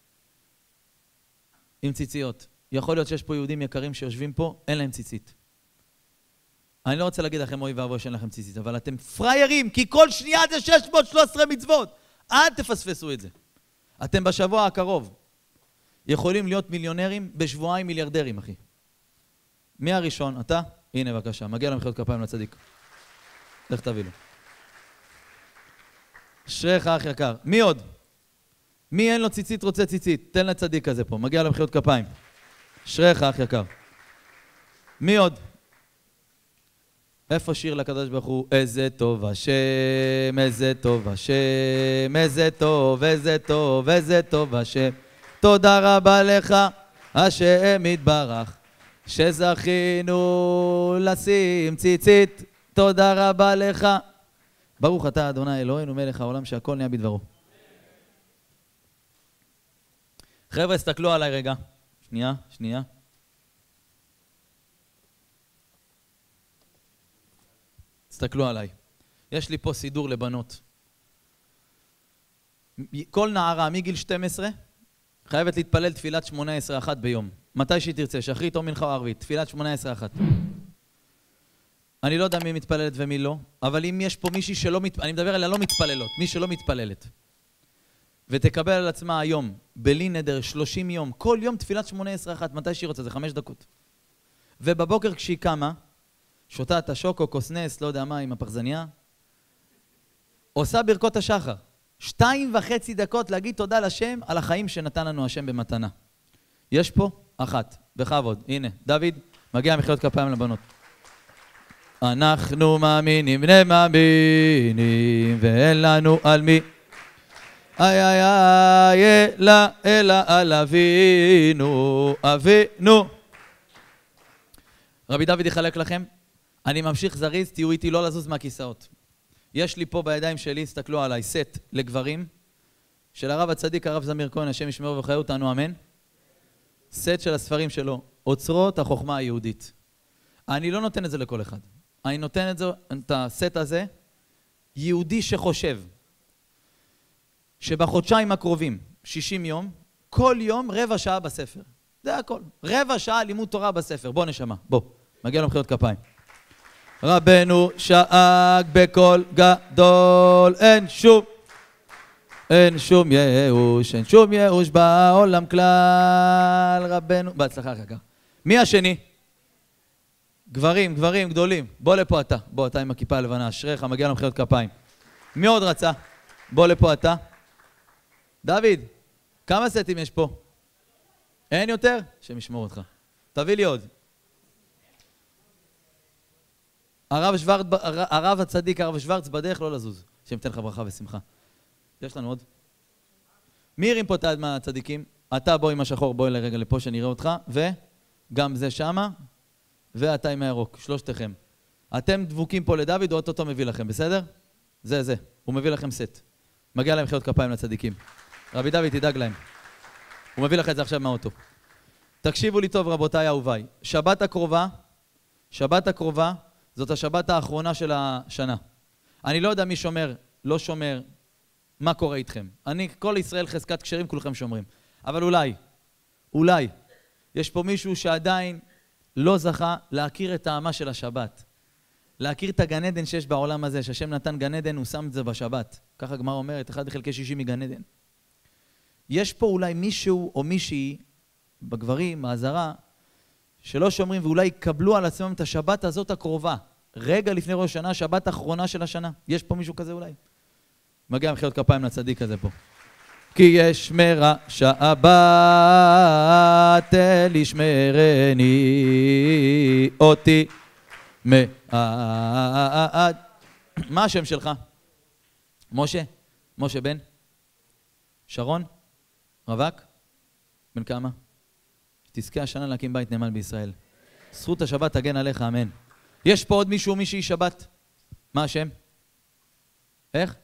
עם ציציות. יכול להיות שיש פה יהודים יקרים שיושבים פה, אין להם ציצית. אני לא רוצה להגיד לכם אוי ואבוי שאין לכם ציצית, אבל אתם פריירים, כי כל שנייה זה שש מאות ושלוש עשרה מצוות. אל תפספסו את זה. אתם בשבוע הקרוב יכולים להיות מיליונרים, בשבועיים מיליארדרים, אחי. מי הראשון? אתה? הנה, בבקשה. מגיע למחיאות כפיים לצדיק. לך תביא לו. אשריך אח יקר. מי עוד? מי אין לו ציצית רוצה ציצית? תן לצדיק הזה פה. מגיע למחיאות כפיים. אשריך אח יקר. מי עוד? איפה שיר לקדוש ברוך הוא? איזה טוב השם, איזה טוב השם, איזה טוב, איזה טוב, איזה טוב השם. תודה רבה לך, השם יתברך, שזכינו לשים ציצית. תודה רבה לך. ברוך אתה אדוני אלוהינו מלך העולם שהכל נהיה בדברו. חבר'ה, הסתכלו עליי רגע. שנייה, שנייה. תסתכלו עליי. יש לי פה סידור לבנות. כל נערה מגיל שתים עשרה חייבת להתפלל תפילת שמונה עשרה אחת ביום. מתי שהיא תרצה, שחרית או מנחה או ערבית, תפילת שמונה עשרה אחת. אני לא יודע מי מתפללת ומי לא, אבל אם יש פה מישהי שלא מתפללת, אני מדבר עליה לא מתפללות, מי שלא מתפללת, ותקבל על עצמה היום, בלי נדר, שלושים יום, כל יום תפילת שמונה עשרה אחת, מתי שהיא רוצה, זה חמש דקות. ובבוקר כשהיא קמה, שותה את השוקו, קוסנס, לא יודע מה, עם הפחזניה, עושה ברכות השחר. שתיים וחצי דקות להגיד תודה לשם על החיים שנתן לנו השם במתנה. יש פה אחת, בכבוד. הנה, דוד, מגיע מחיאות כפיים לבנות. אנחנו מאמינים, בני מאמינים, ואין לנו על מי. איי איי איי, אלא אלא על אבינו, אבינו. רבי דוד יחלק לכם. אני ממשיך זריז, תהיו איתי לא לזוז מהכיסאות. יש לי פה בידיים שלי, הסתכלו עליי, סט לגברים, של הרב הצדיק, הרב זמיר כהן, השם ישמרו וחיו אותנו, אמן. סט של הספרים שלו, אוצרות החוכמה היהודית. אני לא נותן את זה לכל אחד. אני נותן את, זה, את הסט הזה, יהודי שחושב, שבחודשיים הקרובים, שישים יום, כל יום רבע שעה בספר. זה הכל. רבע שעה לימוד תורה בספר. בוא נשמה, בוא. מגיע לו מחיאות כפיים. רבנו שאג בקול גדול, אין שום, אין שום ייאוש, אין שום ייאוש בעולם כלל, רבנו, בהצלחה אחר כך. מי השני? גברים, גברים גדולים. בוא לפה אתה, בוא אתה עם הכיפה הלבנה, אשריך, מגיע לו מחיאות כפיים. מי עוד רצה? בוא לפה אתה. דוד, כמה סטים יש פה? אין יותר? השם ישמור אותך. תביא לי עוד. הרב שוורץ, הרב הצדיק, הרב שוורץ, בדרך לא לזוז. השם יתן לך ברכה ושמחה. יש לנו עוד. מי הרים פה את היד מהצדיקים? אתה בוא עם השחור, בוא לרגע לפה שנראה אותך, וגם זה שמה, ואתה עם הירוק, שלושתכם. אתם דבוקים פה לדוד, או אותו מביא לכם, בסדר? זה, זה. הוא מביא לכם סט. מגיע להם מחיאות כפיים לצדיקים. רבי דוד, תדאג להם. הוא מביא לך את זה עכשיו מהאוטו. תקשיבו לי טוב, רבותיי אהוביי. שבת הקרובה, שבת הקרובה, זאת השבת האחרונה של השנה. אני לא יודע מי שומר, לא שומר, מה קורה איתכם. אני, כל ישראל חזקת כשרים, כולכם שומרים. אבל אולי, אולי, יש פה מישהו שעדיין לא זכה להכיר את טעמה של השבת. להכיר את הגן עדן שיש בעולם הזה, שהשם נתן גן עדן, הוא שם את זה בשבת. ככה הגמרא אומרת, אחד חלקי שישים מגן עדן. יש פה אולי מישהו או מישהי, בגברים, מהזרה, שלא שומרים ואולי יקבלו על עצמם את השבת הזאת הקרובה. רגע לפני ראש השנה, שבת האחרונה של השנה. יש פה מישהו כזה אולי? מגיע מחיאות כפיים לצדיק הזה פה. כי יש מרע שבת אל ישמרני אותי מעד. מה השם שלך? משה? משה בן? שרון? רווק? בן כמה? תזכה השנה להקים בית נאמן בישראל. זכות השבת תגן עליך, אמן. יש פה עוד מישהו או מישהי שבת? מה השם? איך?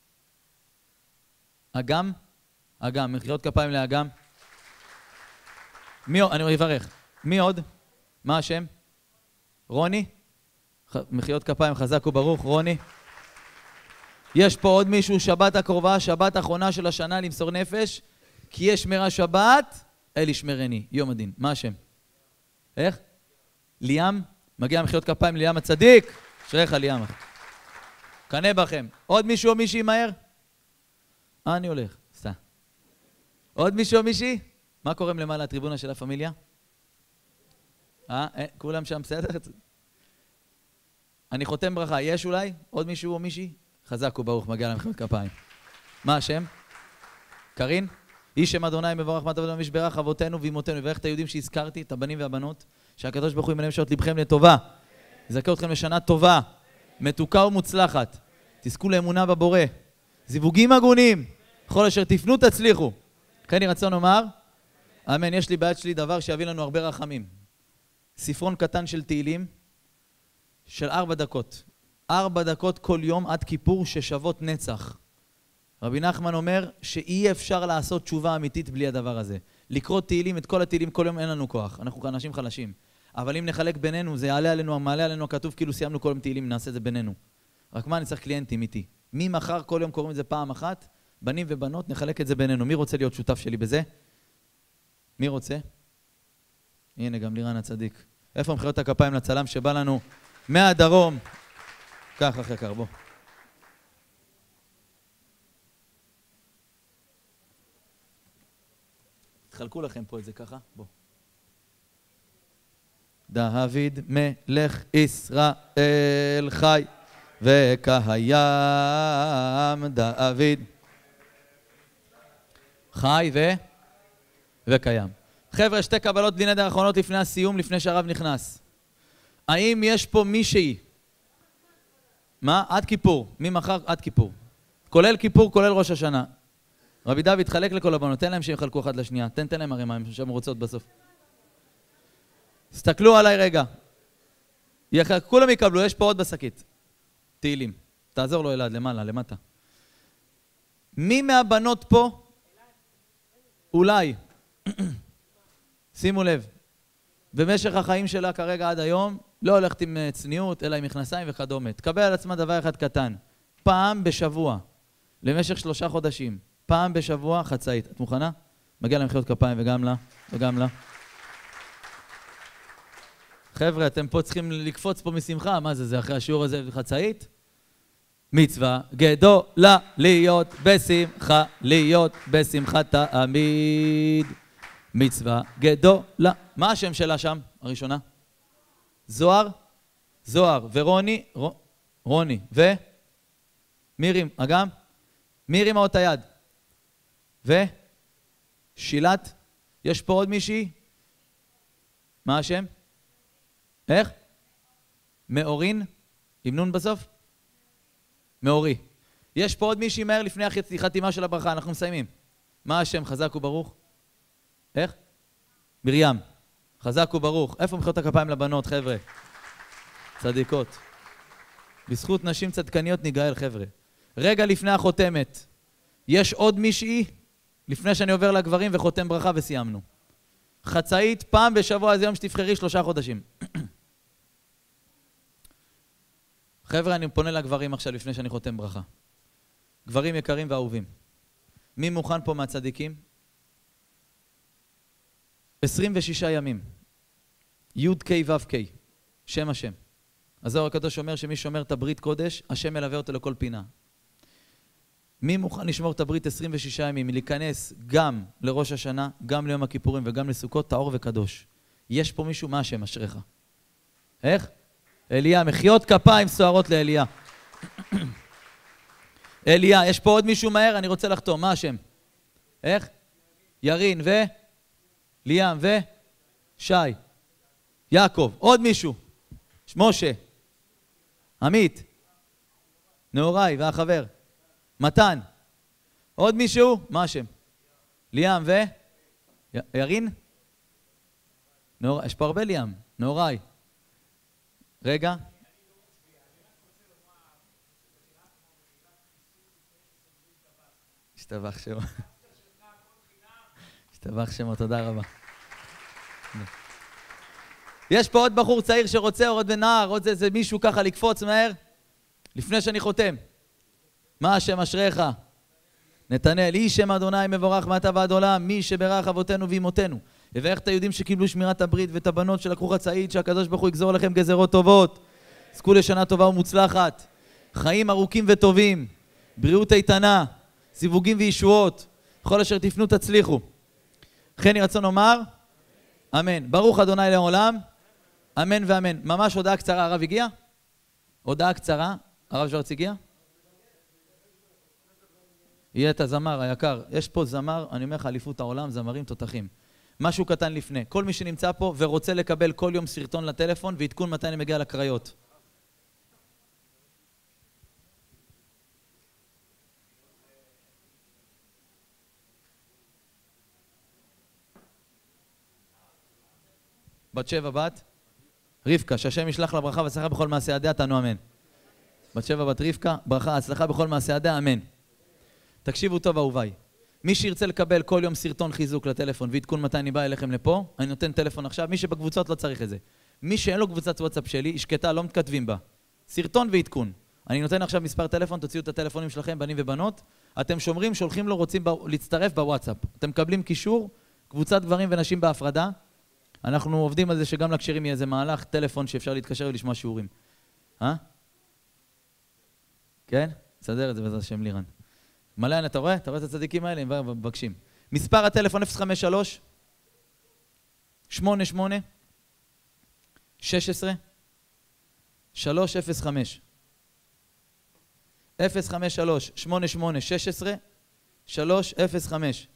אגם? אגם, מחיאות כפיים לאגם. מי עוד? אני אברך. מי עוד? מה השם? רוני? מחיאות כפיים חזק וברוך, רוני. יש פה עוד מישהו, שבת הקרובה, שבת האחרונה של השנה למסור נפש, כי יש מרע שבת, אל ישמרני, יום הדין. מה השם? איך? ליאם? מגיע מחיאות כפיים ליאם הצדיק. אשריך ליאם. קנה בכם. עוד מישהו או מישהי מהר? אה, אני הולך. סתם. עוד מישהו או מישהי? מה קוראים למעלה הטריבונה של הפמיליה? אה, אה, כולם שם בסדר? אני חותם ברכה. יש אולי? עוד מישהו או מישהי? חזק וברוך, מגיע למחיאות כפיים. מה השם? קרין? איש שם אדוני מברך מה טוב ומש ברך אבותינו ואמותינו, וברך את היהודים שהזכרתי, את הבנים והבנות, שהקדוש ברוך הוא ימלא שעות לבכם לטובה, יזכה אתכם לשנה טובה, מתוקה ומוצלחת, תזכו לאמונה בבורא, זיווגים הגונים, בכל אשר תפנו תצליחו. כן יהי רצון לומר, אמן. יש לי ביד שלי דבר שיביא לנו הרבה רחמים. ספרון קטן של תהילים, של ארבע דקות. ארבע דקות כל יום עד כיפור ששוות נצח. רבי נחמן אומר שאי אפשר לעשות תשובה אמיתית בלי הדבר הזה. לקרוא תהילים, את כל התהילים כל יום אין לנו כוח. אנחנו אנשים חלשים. אבל אם נחלק בינינו, זה יעלה עלינו, מעלה עלינו הכתוב כאילו סיימנו כל יום תהילים, נעשה את זה בינינו. רק מה, אני צריך קליינטים איתי. מי מחר כל יום קוראים את זה פעם אחת? בנים ובנות, נחלק את זה בינינו. מי רוצה להיות שותף שלי בזה? מי רוצה? הנה, גם לירן הצדיק. איפה מחיאות הכפיים לצלם שבא לנו מהדרום? כך אחרי כך, בוא. תחלקו לכם פה את זה ככה, בוא. דוד מלך ישראל חי וקיים, דוד חי ו... וקיים. חבר'ה, שתי קבלות בלי נדר האחרונות לפני הסיום, לפני שהרב נכנס. האם יש פה מישהי? מה? עד כיפור. ממחר עד כיפור. כולל כיפור, כולל ראש השנה. רבי דוד, חלק לכל הבנות, תן להם שהם יחלקו אחד לשנייה. תן, תן להם הרי מה הם שם רוצות בסוף. תסתכלו עליי רגע. כולם יקבלו, יש פה עוד בשקית. תהילים. תעזור לו אלעד, למעלה, למטה. מי מהבנות פה? אולי. שימו לב. במשך החיים שלה כרגע עד היום, לא הולכת עם צניעות, אלא עם מכנסיים וכדומה. תקבל על עצמה דבר אחד קטן. פעם בשבוע, למשך שלושה חודשים, פעם בשבוע חצאית. את מוכנה? מגיע למחיאות כפיים וגם לה, וגם לה. חבר'ה, אתם פה צריכים לקפוץ פה משמחה. מה זה, זה אחרי השיעור הזה חצאית? מצווה גדולה להיות בשמחה, להיות בשמחה תמיד. מצווה גדולה. מה השם שלה שם, הראשונה? זוהר? זוהר. ורוני? ר... רוני. ו? מירים. אגם? מירים האות היד. ו? שילת? יש פה עוד מישהי? מה השם? איך? מאורין? עם נון בסוף? מאורי. יש פה עוד מישהי מהר לפני החתימה של הברכה, אנחנו מסיימים. מה השם? חזק וברוך? איך? מרים. חזק וברוך. איפה מחיאות הכפיים לבנות, חבר'ה? צדיקות. בזכות נשים צדקניות ניגאל, חבר'ה. רגע לפני החותמת, יש עוד מישהי לפני שאני עובר לגברים וחותם ברכה וסיימנו. חצאית פעם בשבוע, זה יום שתבחרי שלושה חודשים. חבר'ה, אני פונה לגברים עכשיו לפני שאני חותם ברכה. גברים יקרים ואהובים. מי מוכן פה מהצדיקים? עשרים ושישה ימים. י' ק' ו' ק'. שם השם. הזוהר הקדוש אומר שמי שומר את הברית קודש, השם מלווה אותו לכל פינה. מי מוכן לשמור את הברית עשרים ושישה ימים, להיכנס גם לראש השנה, גם ליום הכיפורים וגם לסוכות, טהור וקדוש? יש פה מישהו? מה השם? אשריך. איך? אליה, מחיאות כפיים סוערות לאליה. אליה, יש פה עוד מישהו מהר? אני רוצה לחתום. מה השם? איך? ירין ו... ליאם ו... שי. יעקב. עוד מישהו. משה. עמית. נאורי והחבר. מתן. עוד מישהו? מה השם? ליאם ו... י... ירין? נאור... יש פה הרבה ליאם. נאורי. רגע. השתבח שמו. השתבח שמו, תודה רבה. יש פה עוד בחור צעיר שרוצה, עוד בנער, עוד זה, זה מישהו ככה לקפוץ מהר, לפני שאני חותם. מה השם? אשריך? נתנאל. איש שם אדוני מבורך מעתה ועד עולם, מי שברך אבותינו ואימותינו. יברך את היהודים שקיבלו שמירת הברית ואת הבנות שלקחו חצאית, שהקדוש ברוך הוא יגזור לכם גזרות טובות. זכו לשנה טובה ומוצלחת, חיים ארוכים וטובים, בריאות איתנה, סיווגים וישועות, כל אשר תפנו תצליחו. כן ירצון לומר, אמן. ברוך אדוני לעולם, אמן ואמן. ממש הודעה קצרה, הרב הגיע? הודעה קצרה, הרב שורץ הגיע? יהיה את הזמר היקר. יש פה זמר, אני אומר לך, אליפות העולם, זמרים תותחים. משהו קטן לפני. כל מי שנמצא פה ורוצה לקבל כל יום סרטון לטלפון ועדכון מתי אני מגיע לקריות. בת שבע בת? רבקה, שהשם ישלח לה ברכה והצלחה בכל מעשה ידיה, תענו אמן. בת שבע בת רבקה, ברכה, הצלחה בכל מעשה ידיה, אמן. תקשיבו טוב אהוביי. מי שירצה לקבל כל יום סרטון חיזוק לטלפון ועדכון מתי אני בא אליכם לפה, אני נותן טלפון עכשיו. מי שבקבוצות לא צריך את זה. מי שאין לו קבוצת וואטסאפ שלי, היא שקטה, לא מתכתבים בה. סרטון ועדכון. אני נותן עכשיו מספר טלפון, תוציאו את הטלפונים שלכם, בנים ובנות. אתם שומרים, שולחים לו, רוצים להצטרף בוואטסאפ. אתם מקבלים קישור, קבוצת גברים ונשים בהפרדה. אנחנו עובדים על זה שגם לקשרים יהיה איזה מהלך, טלפון שאפשר להתקשר ולשמוע שיעורים. אה? כן? תסדר את זה בעזרת השם לירן. מלאן, אתה רואה? אתה רואה את הצדיקים האלה? הם מבקשים. מספר הטלפון אפס חמש שלוש שמונה שמונה שש עשרה שלוש אפס חמש אפס חמש שלוש שמונה שמונה שש עשרה שלוש אפס חמש